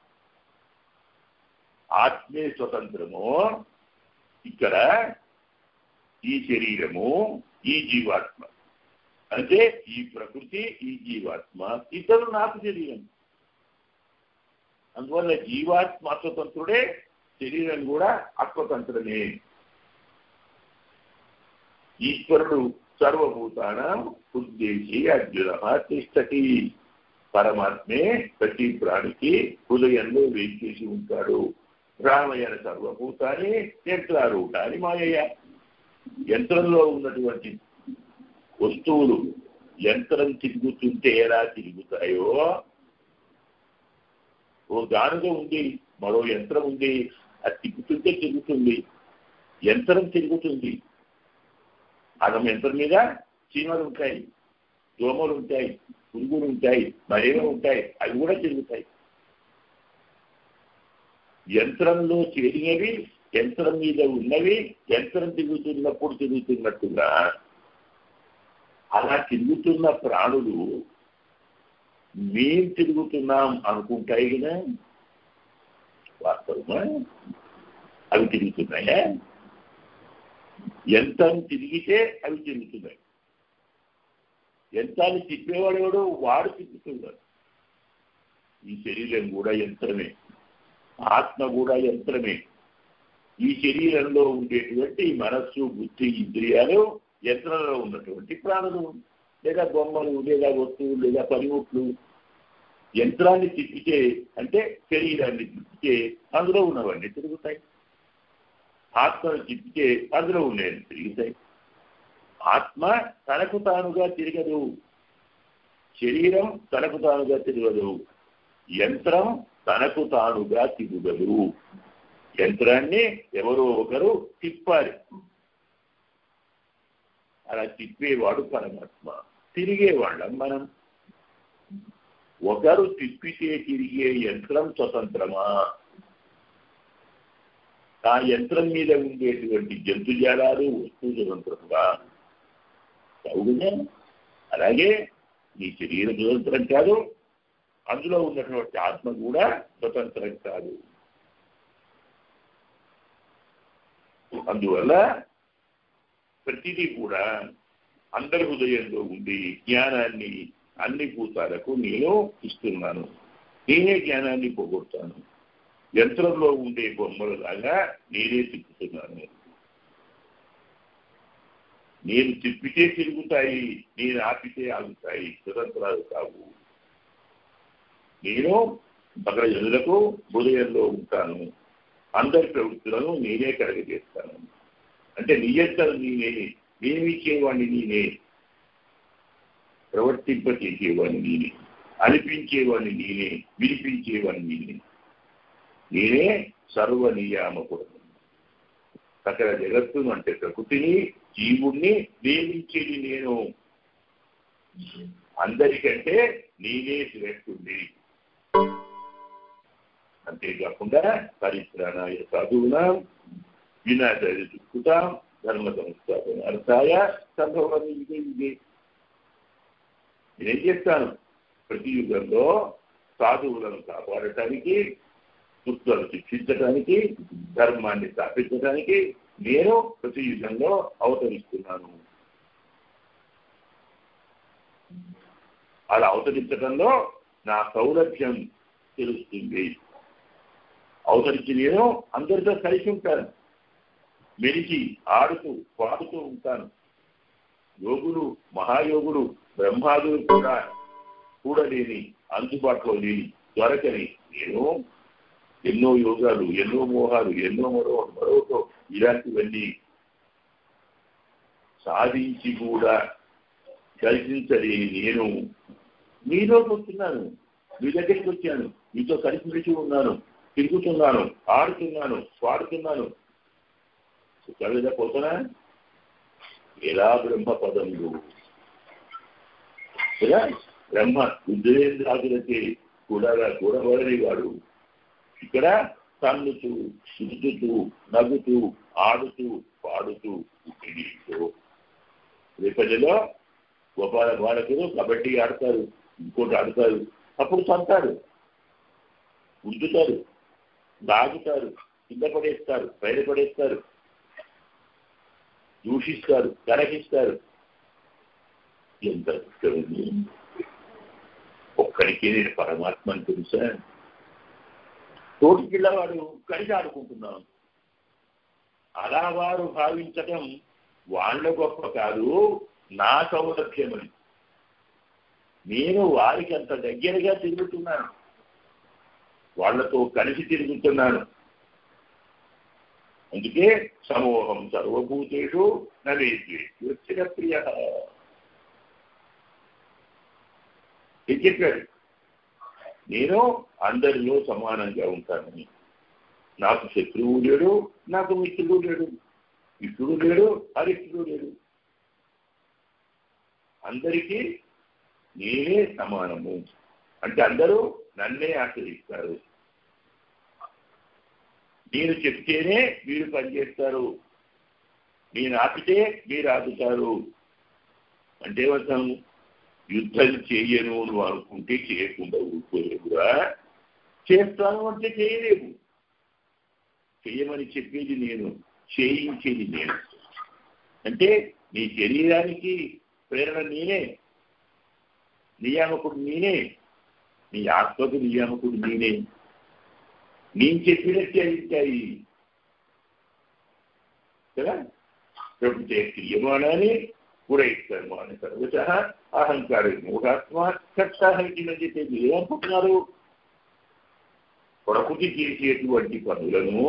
Speaker 1: ఆత్మే స్వతంత్రమో, ఇక్కడ ఈ శరీరము ఈ జీవాత్మ అంటే ఈ ప్రకృతి ఈ జీవాత్మ ఇద్దరు నాకు శరీరం. అందువల్ల జీవాత్మ అస్వతంత్రుడే, శరీరం కూడా అస్వతంత్రమే. ఈశ్వరుడు సర్వభూతానాం ఉద్దేశి అర్జున తిష్టతి. పరమాత్మే ప్రతి ప్రాణికి హృదయంలో వేచేసి ఉంటాడు. రామయ్య సర్వభూతాన్ని యంత్రారూఢాని మాయయ్య. యంత్రంలో ఉన్నటువంటి వస్తువులు యంత్రం తిరుగుతుంటే ఎలా తిరుగుతాయో, ఓ గానుగ ఉంది, మరో యంత్రం ఉంది, అది తిరుగుతుంటే తిరుగుతుంది. యంత్రం తిరుగుతుంది. అదం యంత్రం మీద చీమలు ఉంటాయి, దోమలు ఉంటాయి, పురుగులు ఉంటాయి, మరేమో ఉంటాయి, అవి కూడా తిరుగుతాయి. యంత్రంలో చేరినవి యంత్రం మీద ఉన్నవి యంత్రం తిరుగుతున్నప్పుడు తిరుగుతున్నట్టుగా అలా తిరుగుతున్న ప్రాణులు మేం తిరుగుతున్నాం అనుకుంటాయి కదా. వాస్తవమా? అవి తిరుగుతున్నాయా? యంత్రం తిరిగితే అవి తిరుగుతున్నాయి. యంత్రాన్ని తిప్పేవాడేవాడు వాడు తిప్పుతున్నాడు. ఈ శరీరం కూడా యంత్రమే, ఆత్మ కూడా యంత్రమే. ఈ శరీరంలో ఉండేటువంటి మనస్సు బుద్ధి ఇంద్రియాలు యంత్రంలో ఉన్నటువంటి ప్రాణులు లేదా బొమ్మలు లేదా వస్తువులు లేదా పనిముట్లు. యంత్రాన్ని తిప్పితే అంటే శరీరాన్ని తిప్పితే అందులో ఉన్నవన్నీ తిరుగుతాయి. ఆత్మను తిప్పితే అందులో ఉండేవి తిరుగుతాయి. ఆత్మ తనకు తానుగా తిరగదు, శరీరం తనకు తానుగా తిరగదు, యంత్రం తనకు తానుగా తిరగదు. యంత్రాన్ని ఎవరో ఒకరు తిప్పాలి. అలా తిప్పేవాడు పరమాత్మ, తిరిగేవాళ్ళం మనం. ఒకరు తిప్పితే తిరిగే యంత్రం స్వతంత్రమా? ఆ యంత్రం మీద ఉండేటువంటి జంతుజాలాలు వస్తువు స్వతంత్రంగా అవునే. అలాగే నీ శరీరం స్వతంత్రం కాదు, అందులో ఉన్నటువంటి ఆత్మ కూడా స్వతంత్రం కాదు. అందువల్ల ప్రతిదీ కూడా అందరి హృదయంలో ఉండి జ్ఞానాన్ని అన్ని భూతాలకు నేను ఇస్తున్నాను. నేనే జ్ఞానాన్ని పోగొడతాను. యంత్రంలో ఉండే బొమ్మలలాగా నేనే తిప్పుతున్నాను. నేను తిప్పితే తిరుగుతాయి, నేను ఆపితే ఆగుతాయి, స్వతంత్రాలు కావు. నేను సకల జనులకు హృదయంలో ఉంటాను. అందరి ప్రవృత్తులను నేనే కలగజేస్తాను. అంటే నియంత్రణ నేనే, నేమిచ్చేవాడిని నేనే, ప్రవర్తింప చేసేవాడిని నేనే, అనిపించేవాడిని నేనే, వినిపించేవాడిని నేనే. నేనే సర్వనియామకుడు. సకల జగత్తును అంటే ప్రకృతిని జీవుణ్ణి నియమించేది నేను. అందరికంటే నేనే శ్రేష్ఠుణ్ణి. అంతేకాకుండా పరిత్రాణాయ సాధూనాం వినాశాయ దుఃఖుతాం ధర్మ సంస్థాపనార్థాయ సంభవామి యుగే యుగే. నేనేం చేస్తాను? ప్రతి యుగంలో సాధువులను కాపాడటానికి, దుష్టులను శిక్షించడానికి, ధర్మాన్ని స్థాపించడానికి నేను ప్రతి యుగంలో అవతరిస్తున్నాను. అలా అవతరించడంలో నా సౌలభ్యం తెలుస్తుంది. అవతరించి నేను అందరితో కలిసి ఉంటాను, మెలిచి ఆడుతూ పాడుతూ ఉంటాను. యోగులు, మహాయోగులు, బ్రహ్మాదులు కూడా కూడలేని, అందుబాటులో లేని, దొరకని నేను ఎన్నో యోగాలు, ఎన్నో మోహాలు, ఎన్నో మరో మరొకటో ఇలాంటివన్నీ సాధించి కూడా దర్శించలేని నేను మీలోకి వస్తున్నాను, మీ దగ్గరికి వచ్చాను, మీతో కలిసి మెలిచి ఉన్నాను, తిరుగుతున్నాను, ఆడుతున్నాను, పాడుతున్నాను. చదివిదా పోతున్నా ఎలా బ్రహ్మ పదములు కదా, బ్రహ్మ రుద్రేంద్రాదులకి కూడా కూడబడని వాడు ఇక్కడ తన్నుతూ, శుద్ధుతూ, నవ్వుతూ, ఆడుతూ, పాడుతూ తిరుగుతూ. రేపటిలో గోపాల బాలకులు కబడ్డీ ఆడతారు, ఇంకోటి ఆడతారు, అప్పుడు తంతారు, ఉద్దుతారు, లాగుతారు, కింద పడేస్తారు, బయట పడేస్తారు, దూషిస్తారు, కరగిస్తారు. ఎంత ఇష్టమైంది! ఒక్కడికే నేను పరమాత్మని తెలుసా? తోటి పిల్లవాడు కలిసి ఆడుకుంటున్నాను. అలా వారు భావించటం వాళ్ళ గొప్ప కాదు, నా సౌలభ్యమని. నేను వారికి అంత దగ్గరగా తిరుగుతున్నాను, వాళ్లతో కలిసి తిరుగుతున్నాను. అందుకే సమూహం సర్వభూతేషు నవేద్వేష్య ప్రియ చెప్పాడు. నేను అందరిలో సమానంగా ఉంటానని. నాకు శత్రువు లేడు, నాకు మిత్రుడు లేడు, ఇష్టుడు లేడు, అరిష్టుడు లేడు. అందరికీ నేనే సమానము. అంటే అందరూ నన్నే ఆశ్రయిస్తారు. నేను చెప్తేనే మీరు పనిచేస్తారు, నేను ఆపితే మీరు ఆపుతారు. అంటే అర్థం, యుద్ధం చేయను నువ్వు అనుకుంటే చేయకుండా ఊరుకోలేవురా, చేస్తాను అంటే చేయలేవు. చెయ్యమని చెప్పేది నేను, చేయించేది నేను. అంటే నీ శరీరానికి ప్రేరణ నేనే, నియామకుడు నేనే, నీ ఆత్మకు నియామకుడు నేనే. నేను చెప్పినట్టు అయింటాయి కదా. ప్రభుత్వ క్రియమానాన్ని పురైకర్మాన్ని సర్వశ అహంకార మూఢాత్మ కర్తాహంకి అని చెప్పేసి ఏమనుకుంటున్నారు? ప్రకృతి చేసేటువంటి పనులను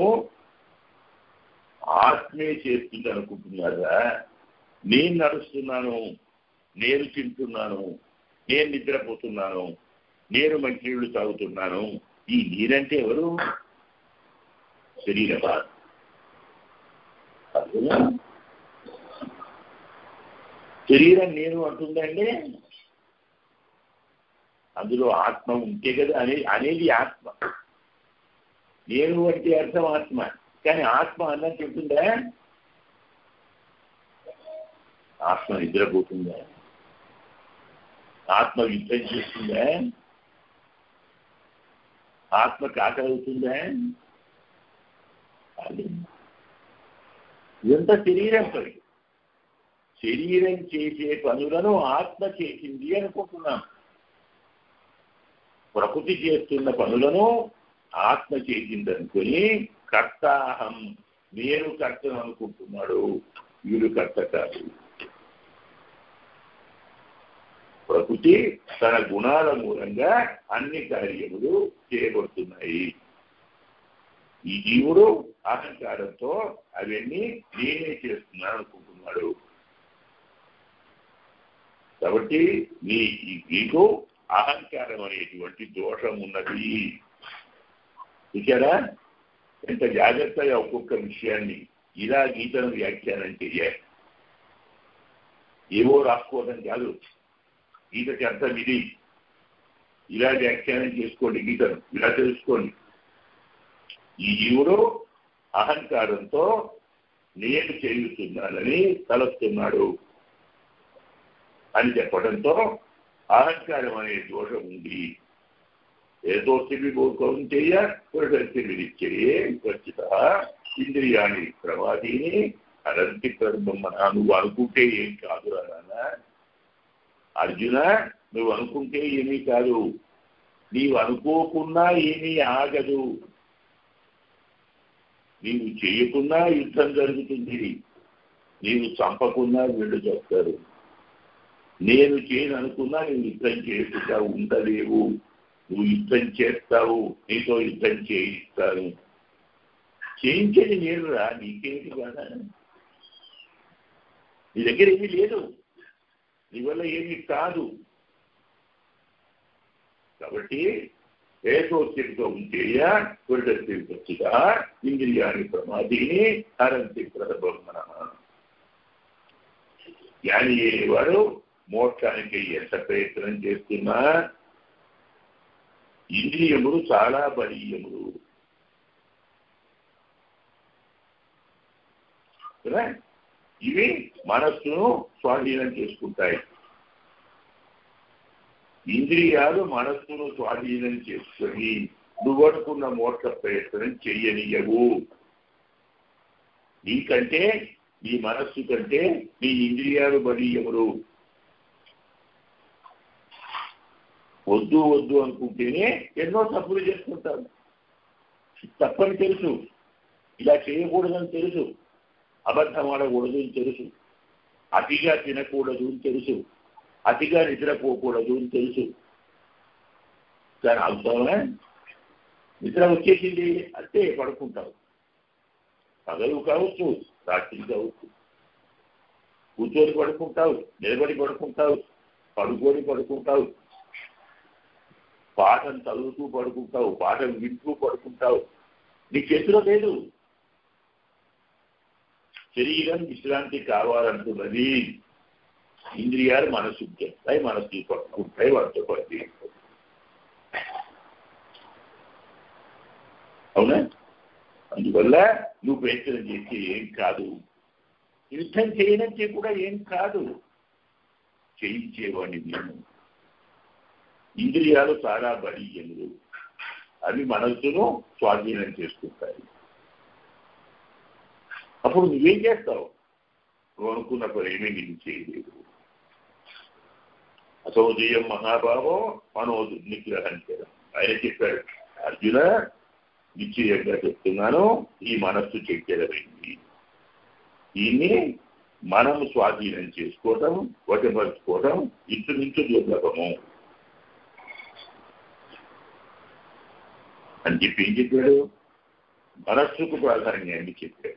Speaker 1: ఆత్మే చేస్తుంది అనుకుంటున్నారా? నేను నడుస్తున్నాను, నేను తింటున్నాను, నేను నిద్రపోతున్నాను, నేను మంచినీళ్లు తాగుతున్నాను. ఈ నీరంటే ఎవరు? శరీరమా? శరీరం నేను అంటుందండి. అందులో ఆత్మ ఉంటే కదా అనే అనేది ఆత్మ. నేను అంటే అర్థం ఆత్మ, కానీ ఆత్మ అన్నట్టు ఉంటుందా? ఆత్మ నిద్రపోతుందా? ఆత్మ యుద్ధం చేస్తుందా? ఆత్మ కాకలవుతుందా? ఇదంతా శరీరం పని. శరీరం చేసే పనులను ఆత్మ చేసింది అనుకుంటున్నాం. ప్రకృతి చేస్తున్న పనులను ఆత్మ చేసింది అనుకుని కర్తాహం, నేను కర్తను అనుకుంటున్నాడు. వీడు కర్త కాదు. ప్రకృతి తన గుణాల మూలంగా అన్ని కార్యములు చేయబడుతున్నాయి. ఈ జీవుడు అహంకారంతో అవన్నీ నేనే చేస్తున్నాను అనుకుంటున్నాడు. కాబట్టి మీ మీకు అహంకారం అనేటువంటి దోషం ఉన్నది. చూసారా ఎంత జాగ్రత్తగా ఒక్కొక్క విషయాన్ని ఇలా గీతను వ్యాఖ్యానం చేయాలి. ఏవో రాసుకోవడం కాదు, గీతకి అర్థం ఇది, ఇలా వ్యాఖ్యానం చేసుకోండి, గీతను ఇలా తెలుసుకోండి. ఈ జీవుడు అహంకారంతో నేను చేయుతున్నానని తలస్తున్నాడు అని చెప్పడంతో అహంకారం అనే దోషం ఉంది. ఏదో కౌంటేయ పురుషిచ్చే ఖచ్చిత ఇంద్రియాన్ని ప్రమాదీని అనంతి బ్రహ్మణ. నువ్వు అనుకుంటే ఏం కాదు అన్నా అర్జున, నువ్వు అనుకుంటే ఏమీ కాదు, నీవు అనుకోకున్నా ఏమీ ఆగదు. నీవు చేయకున్నా యుద్ధం జరుగుతుంది, నీవు చంపకున్నా వీళ్ళు చెప్తారు. నేను చేయను అనుకున్నా నువ్వు యుద్ధం చేయకుండా ఉండలేవు. నువ్వు యుద్ధం చేస్తావు, నీతో యుద్ధం చేయిస్తాను. చేయించేది నేను రా, నీకేంటి కదా? నీ దగ్గర ఏమీ లేదు, నీ వల్ల ఏమీ కాదు. కాబట్టి ఏకోచితో ఉంటేయ పురుషి ఖచ్చిత ఇంద్రియాన్ని ప్రమాదీని హరంతి బ్రహ్మణ. జ్ఞాని వాడు మోక్షానికి ఎంత ప్రయత్నం చేస్తున్నా ఇంద్రియములు చాలా బలీయములు కదా. ఇవి మనస్సును స్వాధీనం చేసుకుంటాయి. ఇంద్రియాలు మనస్సును స్వాధీనం చేసుకొని నువ్వు అనుకున్న మోక్ష ప్రయత్నం చెయ్యనియవు. నీకంటే నీ మనస్సు కంటే నీ ఇంద్రియాలు బలీయములు. వద్దు వద్దు అనుకుంటేనే ఎన్నో తప్పులు చేసుకుంటారు. తప్పని తెలుసు, ఇలా చేయకూడదని తెలుసు, అబద్ధం ఆడకూడదు అని తెలుసు, అతిగా తినకూడదు అని తెలుసు, అతిగా నిద్రపోకూడదు అని తెలుసు. కానీ అవసరమే నిద్ర వచ్చేసింది అంటే పడుకుంటావు. పగలు కావచ్చు, రాత్రి కావచ్చు, కూర్చొని పడుకుంటావు, నిలబడి పడుకుంటావు, పడుకొని పడుకుంటావు, పాఠం చదువుతూ పడుకుంటావు, పాఠం వింటూ పడుకుంటావు. నీ చేతిలో లేదు. శరీరం విశ్రాంతి కావాలంటున్నది. ఇంద్రియాలు మనసు చేస్తాయి, మనసు పట్టుకుంటాయి, వాటితో పడి. అవునా? అందువల్ల నువ్వు ప్రయత్నం చేస్తే ఏం కాదు, యుద్ధం చేయనంటే కూడా ఏం కాదు. చేయించేవాడిని నేను. ఇంద్రియాలు చాలా బలీయములు, అవి మనస్సును స్వాధీనం చేసుకుంటాయి. అప్పుడు నువ్వేం చేస్తావు? నువ్వు అనుకున్న పనేమీ నేను చేయలేదు. అసౌజయం మహాభావం మనోదు నిగ్రహం చేయడం. ఆయన చెప్పాడు, అర్జున నిశ్చయంగా చెప్తున్నాను, ఈ మనస్సు చెక్కెదమైంది. దీన్ని మనం స్వాధీనం చేసుకోవటం, వశపరుచుకోవటం ఇంచుమించు దుర్లభము అని చెప్పి ఏం చెప్పాడు? మనస్సుకు ప్రాధాన్యాన్ని చెప్పాడు.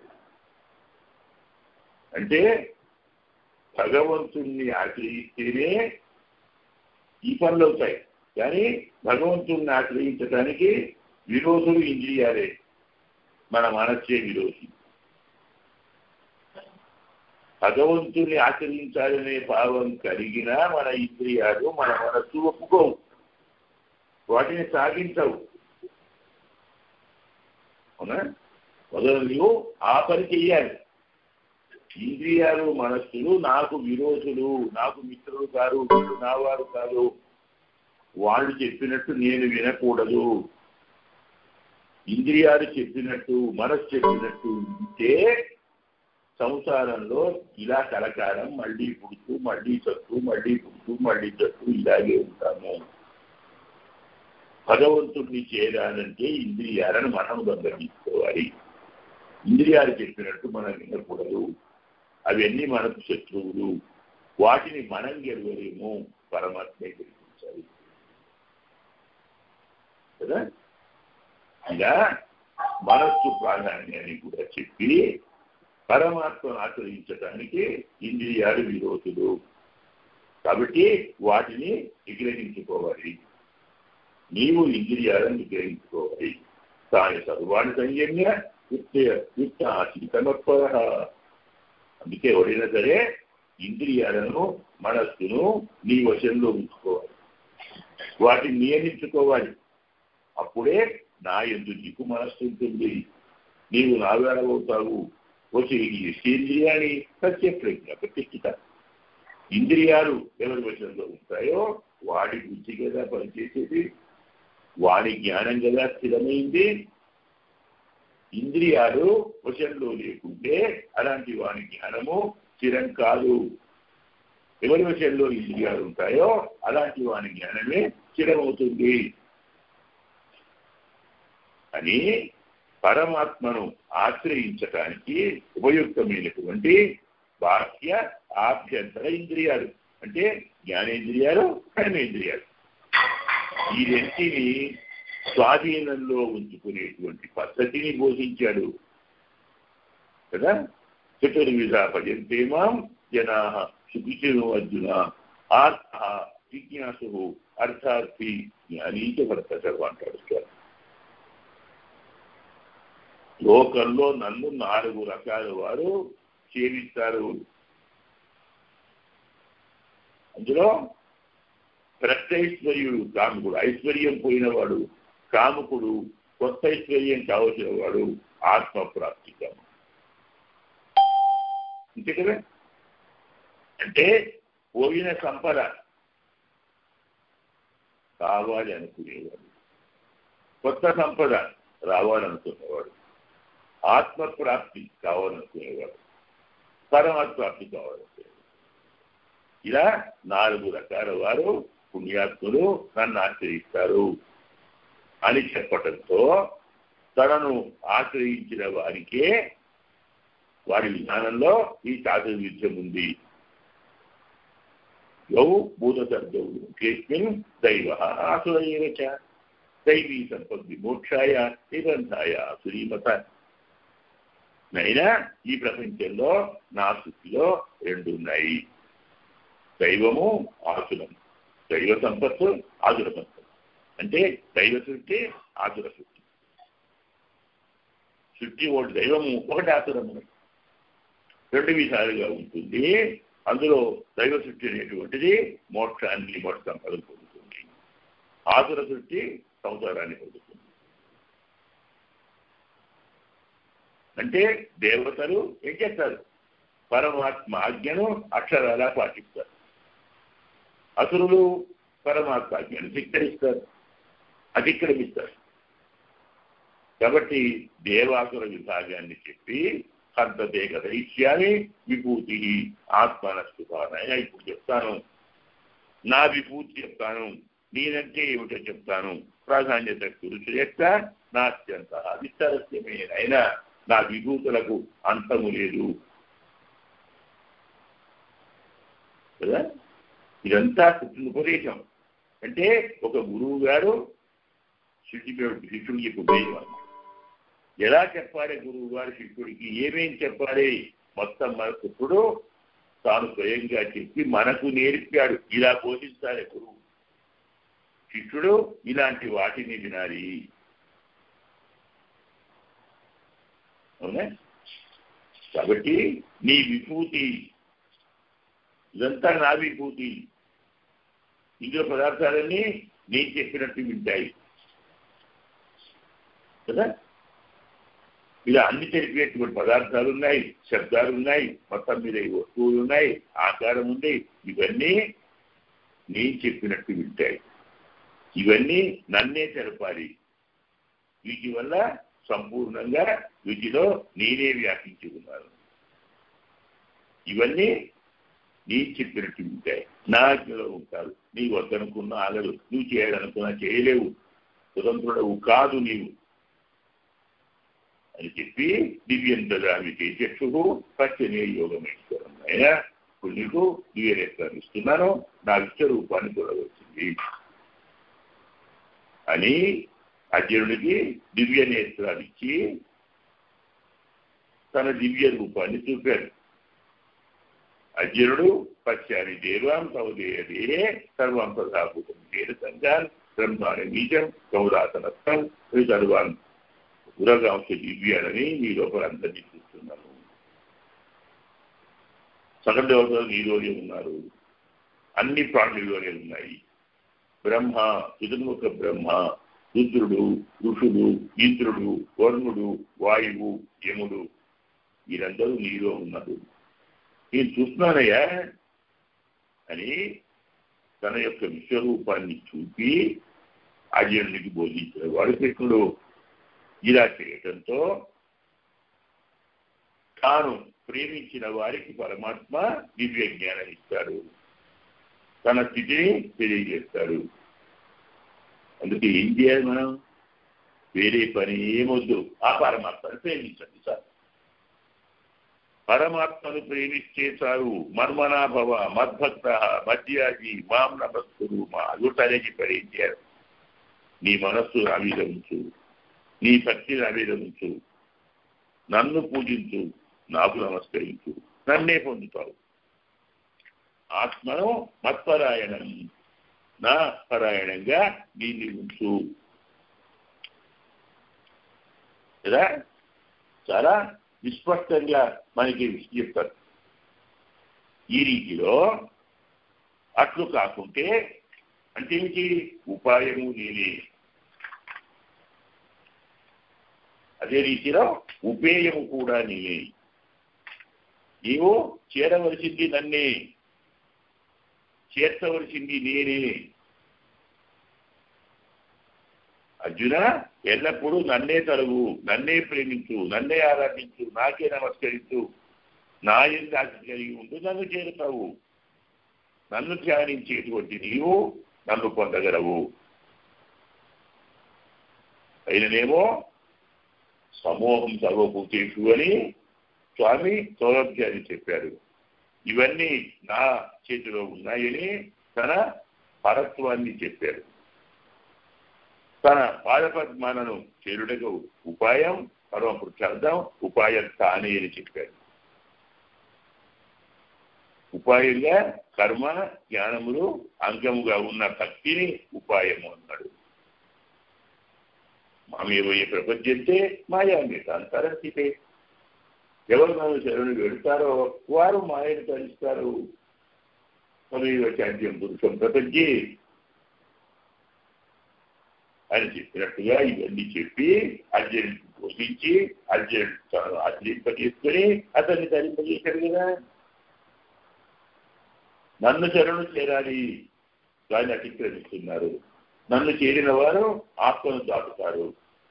Speaker 1: అంటే భగవంతుణ్ణి ఆశ్రయిస్తేనే ఈ పనులు అవుతాయి. కానీ భగవంతుణ్ణి ఆశ్రయించడానికి విరోధులు ఇంద్రియాలే, మన మనస్సే విరోధి. భగవంతుని ఆచరించాలనే భావం కలిగినా మన ఇంద్రియాలు మన మనస్సు ఒప్పుకోవు, వాటిని సాగించవు. అవునా? మొదలు ఆ పని చెయ్యాలి. ఇంద్రియాలు మనస్సులు నాకు విరోధులు, నాకు మిత్రులు కాదు, వీళ్ళు నా వారు కాదు, వాళ్ళు చెప్పినట్టు నేను వినకూడదు. ఇంద్రియాలు చెప్పినట్టు మనస్సు చెప్పినట్టు వింటే సంసారంలో ఇలా కలకాలం మళ్ళీ పుడుతూ మళ్ళీ చట్టు మళ్ళీ పుడుతూ మళ్ళీ చట్టు ఇలాగే ఉంటాము. భగవంతుడిని చేరాలంటే ఇంద్రియాలను మనం గమనించుకోవాలి. ఇంద్రియాలు చెప్పినట్టు మనం వినకూడదు. అవన్నీ మనకు శత్రువులు. వాటిని మనం గెలవలేము, పరమాత్మే గెలిపించాలి కదా. ఇలా మనస్సు ప్రాధాన్యాన్ని కూడా చెప్పి పరమాత్మను ఆచరించడానికి ఇంద్రియాలు విరోధులు. కాబట్టి వాటిని నిగ్రహించుకోవాలి. నీవు ఇంద్రియాలను నిగ్రహించుకోవాలి. తాను సర్వాన్ని సంయమ్య యుక్త యుక్త ఆశీతమత్పర. అందుకే ఎవరైనా సరే ఇంద్రియాలను మనస్సును నీ వశంలో ఉంచుకోవాలి, వాటిని నియమించుకోవాలి. అప్పుడే నా ఎందుకు నీకు మనస్సు ఉంటుంది, నీవు నావేడవుతావు. వచ్చి ఇంద్రియాన్ని సత్య ప్రజ్ఞ ప్రతిష్ఠిత. ఇంద్రియాలు ఎవరి వశంలో ఉంటాయో వాడి బుద్ధి కదా పనిచేసేది, వాడి జ్ఞానం కదా స్థిరమైంది. ఇంద్రియాలు వశంలో లేకుంటే అలాంటి వాడి జ్ఞానము స్థిరం కాదు. ఎవరి వశంలో ఇంద్రియాలు ఉంటాయో అలాంటి వాడి జ్ఞానమే స్థిరమవుతుంది అని పరమాత్మను ఆశ్రయించటానికి ఉపయుక్తమైనటువంటి బాహ్య ఆభ్యంతర ఇంద్రియాలు అంటే జ్ఞానేంద్రియాలు, కర్మేంద్రియాలు, ఈ రెంటిని స్వాధీనంలో ఉంచుకునేటువంటి పద్ధతిని బోధించాడు కదా. చతుర్విధ భజంతే మాం జనా సుఖిచిరో అర్జున ఆత్మ జిజ్ఞాసు అర్థార్థి జ్ఞానీచ వర్తత అంటాడు. లోకంలో నన్ను నాలుగు రకాల వారు సేవిస్తారు. అందులో ప్రత్యైశ్వర్యుడు కాముకుడు, ఐశ్వర్యం పోయినవాడు కాముకుడు, కొత్త ఐశ్వర్యం కావలసిన వాడు ఆత్మప్రాప్తి కాము. అంతే కదా. అంటే పోయిన సంపద కావాలి అనుకునేవాడు, కొత్త సంపద రావాలనుకునేవాడు, ఆత్మప్రాప్తి కావాలనుకునేవాడు, పరమాత్మప్రాప్తి కావాలనుకునేవాడు. ఇలా నాలుగు రకాల వారు పుణ్యాత్ములు నన్ను ఆశ్రయిస్తారు అని చెప్పటంతో తనను ఆశ్రయించిన వారికే వారి విధానంలో ఈ చాతుర్విద్యం ఉంది. యౌ భూతశబ్దౌ కేస్మిన్ దైవ ఆసురైరచ దైవీ సంపద్ది మోక్షాయ నిబంధాయ సురీమత. నైనా ఈ ప్రపంచంలో నా సృష్టిలో రెండు ఉన్నాయి, దైవము ఆసురము. దైవ సంపత్తు ఆసుర సంపత్తు అంటే దైవ సృష్టి ఆసుర సృష్టి. సృష్టి ఒకటి దైవము ఒకటి ఆసురము, రెండు విధాలుగా ఉంటుంది. అందులో దైవ సృష్టి అనేటువంటిది మోక్షాన్ని మోక్ష సంపదను పొందుతుంది, ఆసుర సృష్టి సంసారాన్ని పొందుతుంది. అంటే దేవతలు ఏం చేస్తారు, పరమాత్మ ఆజ్ఞను అక్షరాలా పాటిస్తారు. అసురులు పరమాత్మ ఆజ్ఞను ధిక్కరిస్తారు, అతిక్రమిస్తారు. కాబట్టి దేవాసుర విభాగాన్ని చెప్పి హంతతే కథయిష్యామి విభూతి ఆత్మనస్తుపానాయ. ఇప్పుడు చెప్తాను, నా విభూతి చెప్తాను, నేనంటే ఏమిటో చెప్తాను. ప్రాధాన్యత పురుషు యొక్క నాస్త్యంత విస్తరస్యమే. అయినా నా విభూతులకు అంతము లేదు కదా. ఇదంతా ఉపదేశం. అంటే ఒక గురువు గారు శిష్యుడి శిష్యుడికి ఉపదేశం. ఎలా చెప్పాలి గురువు గారు శిష్యుడికి, ఏమేం చెప్పాలి, మొత్తం మనకు ఇప్పుడు తాను స్వయంగా చెప్పి మనకు నేర్పాడు. ఇలా బోధించాలి గురువు, శిష్యుడు ఇలాంటి వాటిని వినాలి. అవునా. కాబట్టి నీ విభూతి ఇదంతా నా విభూతి, ఇందులో పదార్థాలన్నీ నేను చెప్పినట్టు వింటాయి కదా. ఇలా అన్ని తెలిపేటువంటి పదార్థాలు ఉన్నాయి, శబ్దాలు ఉన్నాయి, మొత్తం మీద ఈ వస్తువులు ఉన్నాయి, ఆకారం ఉంది. ఇవన్నీ నేను చెప్పినట్టు వింటాయి. ఇవన్నీ నన్నే తెలపాలి. వీటి వల్ల సంపూర్ణంగా వీటిలో నేనే వ్యాపించి ఉన్నాను. ఇవన్నీ నీ చెప్పినట్టు ఉంటాయి, నా ఆజ్ఞలో ఉంటారు. నీ వద్దనుకున్నా ఆగదు, నువ్వు చేయాలనుకున్నా చేయలేవు, స్వతంత్రుడవు కాదు నీవు అని చెప్పి దివ్యంతరామి చక్షు పచ్చనే యోగమేశ్వరం. అయినా ఇప్పుడు నీకు దివ్యనేత్రాన్ని ఇస్తున్నాను, నా విశ్వరూపాన్ని చూడవచ్చింది అని అర్జునుడికి దివ్య నేత్రాలు ఇచ్చి తన దివ్య రూపాన్ని చూపాడు. అర్జునుడు పశ్చాని దేవాం కౌదేయదే సర్వం ప్రధాభూతం దేని సంజాన్ బ్రహ్మాని బీజం కౌదాసనత్వం సర్వాన్ ఉరగాంశ దివ్యాలని మీ లోపల అందరినీ చూస్తున్నాను. సకల దేవతలు నీలోనే ఉన్నారు, అన్ని ప్రాణులలోనే ఉన్నాయి. బ్రహ్మ చతుర్ముఖ బ్రహ్మ రుద్రుడు, ఋషుడు, ఇంద్రుడు, వరుణుడు, వాయువు, యముడు వీరందరూ నీలో ఉన్నారు, నేను చూస్తున్నానయ్యా అని తన యొక్క విశ్వరూపాన్ని చూపి అర్జునుడికి బోధించిన వాడు కృష్ణుడు. ఇలా చేయటంతో తాను ప్రేమించిన వారికి పరమాత్మ దివ్య జ్ఞానం ఇస్తాడు, తన స్థితిని తెలియజేస్తాడు. అందుకే ఏం చేయాలి మనం? వేరే పని ఏమొద్దు, ఆ పరమాత్మను ప్రేమించండి సార్. పరమాత్మను ప్రేమిస్తే చాలు. మన్మనాభవ మద్భక్త మధ్యాజి మాం నమస్కురు మా అదుటనే చెప్పారు. ఏం చేయాలి? నీ మనస్సు అవిరమించు, నీ భక్తిని అవిరమించు, నన్ను పూజించు, నాకు నమస్కరించు, నన్నే పొందుతావు. ఆత్మను మత్పరాయణం, నా పరాయణంగా దీన్ని ఉంచు కదా. చాలా విస్పష్టంగా మనకి చెప్తారు. ఈ రీతిలో అట్లు కాకుంటే అంటే ఏమిటి? ఉపాయము నేనే. అదే రీతిలో ఉపేయము కూడా నేనే. నీవు చేరవలసింది నన్నే, చేర్చవలసింది నేనే. అర్జున, ఎల్లప్పుడూ నన్నే తరువు, నన్నే ప్రేమించు, నన్నే ఆరాధించు, నాకే నమస్కరించు, నా యందు ఆసక్తి కలిగి ఉంటూ నన్ను చేరుతావు. నన్ను ధ్యానించేటువంటి నీవు నన్ను పొందగలవు. అయిననేమో సమూహం సర్వభూతేషు అని స్వామి సౌలభ్యాన్ని చెప్పారు. ఇవన్నీ నా చేతిలో ఉన్నాయని తన పరత్వాన్ని చెప్పారు. తన పాదపద్మాలను చేరుటకు ఉపాయం పరమపురుషార్థం, ఉపాయం తానే అని చెప్పారు. ఉపాయంగా కర్మ జ్ఞానములు అంగముగా ఉన్న భక్తిని ఉపాయము అన్నాడు. మామేవయ్యే ప్రపంచంటే మాయాన్విత అంతరంతితే. ఎవరు నన్ను శరణు వెడుతారో వారు మాయను తరిస్తారు. తమేవ చాద్యం పురుషం ప్రపంచే అని చెప్పినట్టుగా ఇవన్నీ చెప్పి అర్జునుడికి బోధించి అర్జునుడు తాను ఆచరింపజేసుకొని అతన్ని ధరింపజేశాడు కదా. నన్ను శరణు చేరాలి, దాన్ని అతిక్రమిస్తున్నారు. నన్ను చేరిన వారు ఆత్మను దాటుతారు.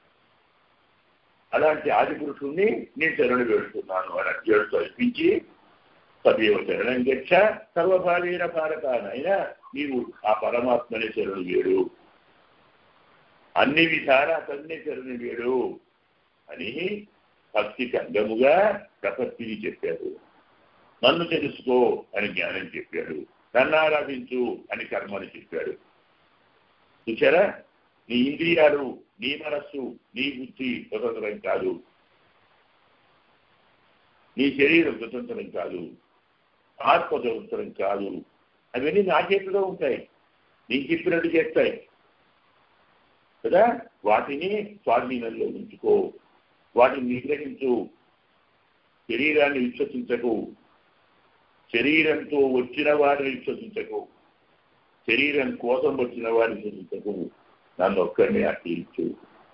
Speaker 1: అలాంటి ఆది పురుషుణ్ణి నేను శరణు వేడుతున్నాను అని అర్జునుడు కల్పించి సదేవ శరణం గచ్చ సర్వభావేన భారత, అయినా నీవు ఆ పరమాత్మని శరణు వేడు, అన్ని విధాల అతన్నే శరణు వేడు అని భక్తికి అంగముగా ప్రపత్తిని చెప్పాడు. నన్ను తెలుసుకో అని జ్ఞానం చెప్పాడు. నన్ను ఆరాధించు అని కర్మని చెప్పాడు. చూసారా, నీ ఇంద్రియాలు, నీ మనస్సు, నీ బుద్ధి స్వతంత్రం కాదు, నీ శరీరం స్వతంత్రం కాదు, ఆత్మ స్వతంత్రం కాదు. అవన్నీ నా చేతిలో ఉంటాయి, నీకు చెప్పినట్టు చేస్తాయి కదా. వాటిని స్వాధీనంలో ఉంచుకో, వాటిని నిగ్రహించు. శరీరాన్ని విశ్వసించకు, శరీరంతో వచ్చిన వారిని విశ్వసించకు, శరీరం కోసం వచ్చిన వారిని విశ్వసించకు. నన్ను ఒక్కడిని అర్పించు,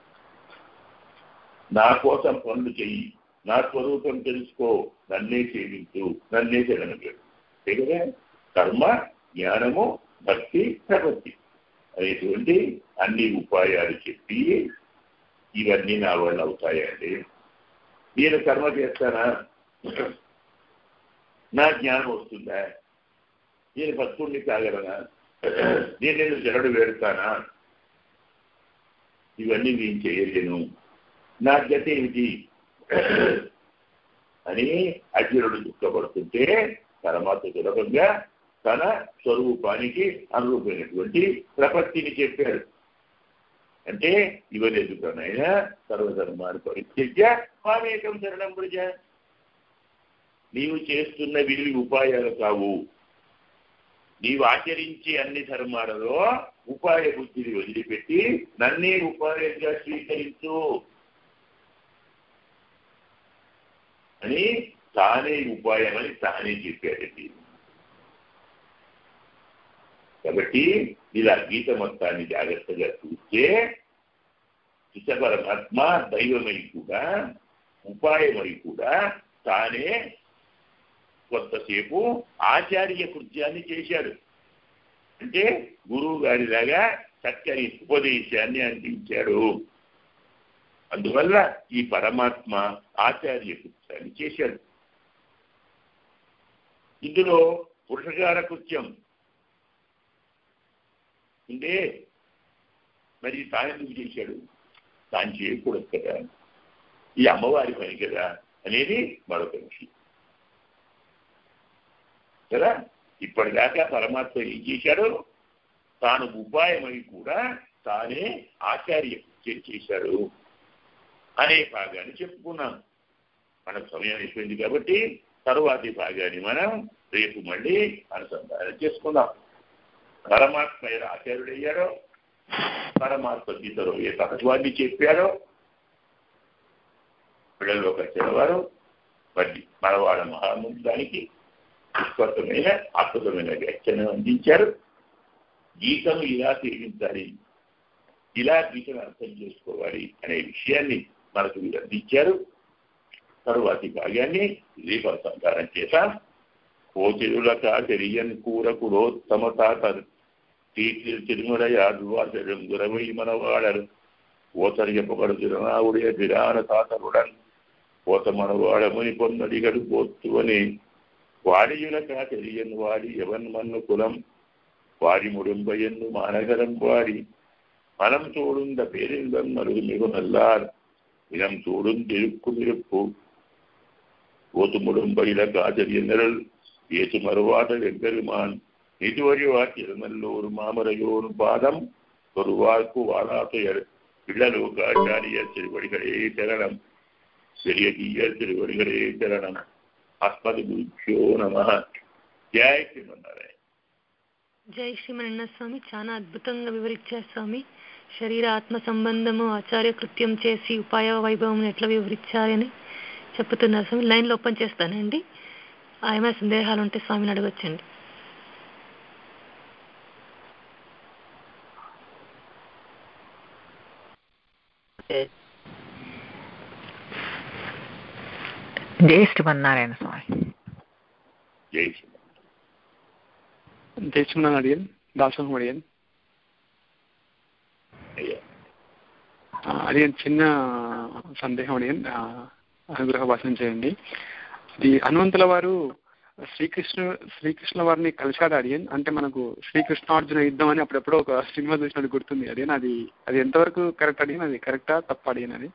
Speaker 1: నా కోసం పనులు చెయ్యి, నా స్వరూపం తెలుసుకో, నన్నే సేవించు, నన్నే శరణు వేడు. కదా కర్మ జ్ఞానము భక్తి ప్రపత్తి అనేటువంటి అన్ని ఉపాయాలు చెప్పి ఇవన్నీ నా వాళ్ళు అవుతాయండి. నేను కర్మ చేస్తానా, నా జ్ఞానం వస్తుందా, నేను భక్తుడిని కాగలనా, నేను నేను శరణు వేడుతానా, ఇవన్నీ నేను చేయలేను, నా గత ఏమిటి అని అర్జునుడు దుఃఖపడుతుంటే పరమాత్మ సులభంగా తన స్వరూపానికి అనురూపమైనటువంటి ప్రపత్తిని చెప్పాడు. అంటే ఇవన్నీ ఎదుగుతానైనా సర్వధర్మాన్ని పరిత్యజ్య మామేకం శరణం వ్రజ. నీవు చేస్తున్న విలువి ఉపాయాలు కావు, నీవు ఆచరించే అన్ని ధర్మాలలో ఉపాయ బుద్ధిని వదిలిపెట్టి నన్నే ఉపాయంగా స్వీకరించు అని తానే ఉపాయం అని తానే చెప్పాడండి. కాబట్టి ఇలా గీత మొత్తాన్ని జాగ్రత్తగా చూస్తే కృష్ణ పరమాత్మ దైవమై కూడా ఉపాయమై కూడా తానే కొంతసేపు ఆచార్య కృత్యాన్ని చేశాడు. అంటే గురువు గారిలాగా చక్కని ఉపదేశాన్ని అందించాడు. అందువల్ల ఈ పరమాత్మ ఆచార్య కృత్యాన్ని చేశాడు. ఇందులో పురుషకార కృత్యం అంటే మరి తానెందుకు చేశాడు? తాను చేయకూడదు కదా, ఈ అమ్మవారి పని కదా అనేది మరొక విషయం కదా. ఇప్పటిదాకా పరమాత్మ ఏం చేశాడు? తాను ఉపాయమై కూడా తానే ఆచార్య చేశాడు అనే భాగాన్ని చెప్పుకున్నాం. మనకు సమయం అయిపోయింది కాబట్టి తరువాతి భాగాన్ని మనం రేపు మళ్ళీ అనుసంధానం చేసుకుందాం. పరమాత్మ ఏ ఆచార్యుడయ్యాడో, పరమాత్మ గీతలో ఏ తత్వాన్ని చెప్పాడో పిల్లల్లోకి వచ్చినవారు మళ్ళీ మనవాళ్ళ మహామంత్రానికి విశ్వతమైన అద్భుతమైన వ్యాఖ్యానం అందించారు. గీతను ఇలా సేవించాలి, ఇలా గీతను అర్థం చేసుకోవాలి అనే విషయాన్ని మనకు మీరు అందించారు. తరువాతి భాగాన్ని రేపు సంతానం చేశాం. కోతిరులక తెలియని కూర కురోత్తమత తిరుమలయాద్వాసరం గురవై మనవాడరు ఓతరిగ పొగడు తిరునావుడే తిరాన తాతరుడన్ పోత మనవాడముని పొన్నడిగడు పోతువని వాడియులక తెలియని వాడి ఎవన్ మన్ను కులం వారి ముడుంబయన్ను మానగరం వాడి మనం చూడుంద పేరిందం నలుగు మిగు నల్లార్ ఇనం చూడుందిరుక్కు మిరుప్పు ఓతు ముడుంబయిలక తెలియనరల్ ఏసు మరువాట వెంపెరుమాన్ నిజువరివా తిరునల్లూరు మామరయోను పాదం తొరువార్కు వారాతయర్ పిల్లలోకాచార్య తిరువడిగడే చరణం పెరియదీయ తిరువడిగడే చరణం అస్మద్ గురుభ్యో నమః. జై శ్రీమన్నారాయణ.
Speaker 2: జై శ్రీమన్న స్వామి, చాలా అద్భుతంగా వివరించారు స్వామి. శరీర ఆత్మ సంబంధము ఆచార్య కృత్యం చేసి ఉపాయ వైభవం ఎట్లా వివరించారని చెప్తున్నారు స్వామి. లైన్లో ఓపెన్ చేస్తానండి, ఏమైనా సందేహాలు ఉంటే స్వామిని అడగొచ్చండి.
Speaker 3: జై శ్రీమన్నారాయణ స్వామి.
Speaker 1: జై
Speaker 4: జై శ్రీమన్నారాయణ. దాసం అడియన్ అడియన్ చిన్న సందేహం అడియన్ అనుగ్రహ భాషణ చేయండి. ఈ హనుమంతుల వారు శ్రీకృష్ణు శ్రీకృష్ణ వారిని కలిశాడు అడియన్. అంటే మనకు శ్రీకృష్ణార్జున యుద్ధం అని అప్పుడెప్పుడో ఒక సినిమా చూసినట్టు గుర్తుంది అడియన్. అది అది ఎంతవరకు కరెక్ట్ అడియన్? అది కరెక్టా తప్ప అడియన్? అది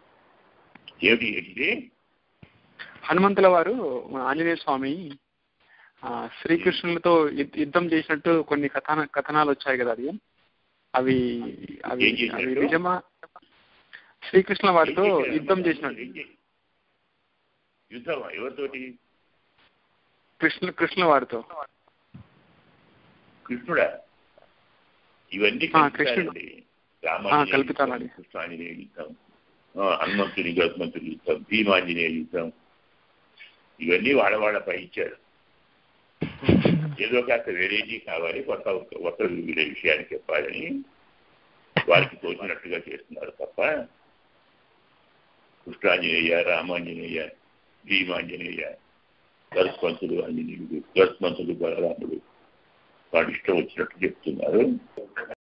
Speaker 4: హనుమంతుల వారు ఆంజనేయ స్వామి శ్రీకృష్ణులతో యుద్ధం చేసినట్టు కొన్ని కథన కథనాలు వచ్చాయి కదా అడియన్. అవి అవి అవి నిజమా? శ్రీకృష్ణ వారితో యుద్ధం చేసినట్టు.
Speaker 1: యుద్ధం ఎవరితోటి?
Speaker 4: కృష్ణ కృష్ణ వారితో.
Speaker 1: కృష్ణుడా? ఇవన్నీ
Speaker 4: కృష్ణుడు కల్పితాలండి.
Speaker 1: కృష్ణాంజనేయ యుద్ధం, హనుమంతుని గౌతమంతుని యుద్ధం, భీమాంజనేయ యుద్ధం, ఇవన్నీ వాడవాడపై ఇచ్చాడు. ఏదో కాస్త వెరైటీ కావాలి, కొత్త కొత్త వివిధ విషయాన్ని చెప్పాలని వారికి తోచినట్టుగా చేస్తున్నారు తప్ప కృష్ణాంజనేయ, రామాంజనేయ, భీమాంజనేయ, గరుత్మంతుడు ఆంజనేయుడు, గరుత్మంతుడు బలరాముడు వాడు ఇష్టం వచ్చినట్టు చెప్తున్నారు.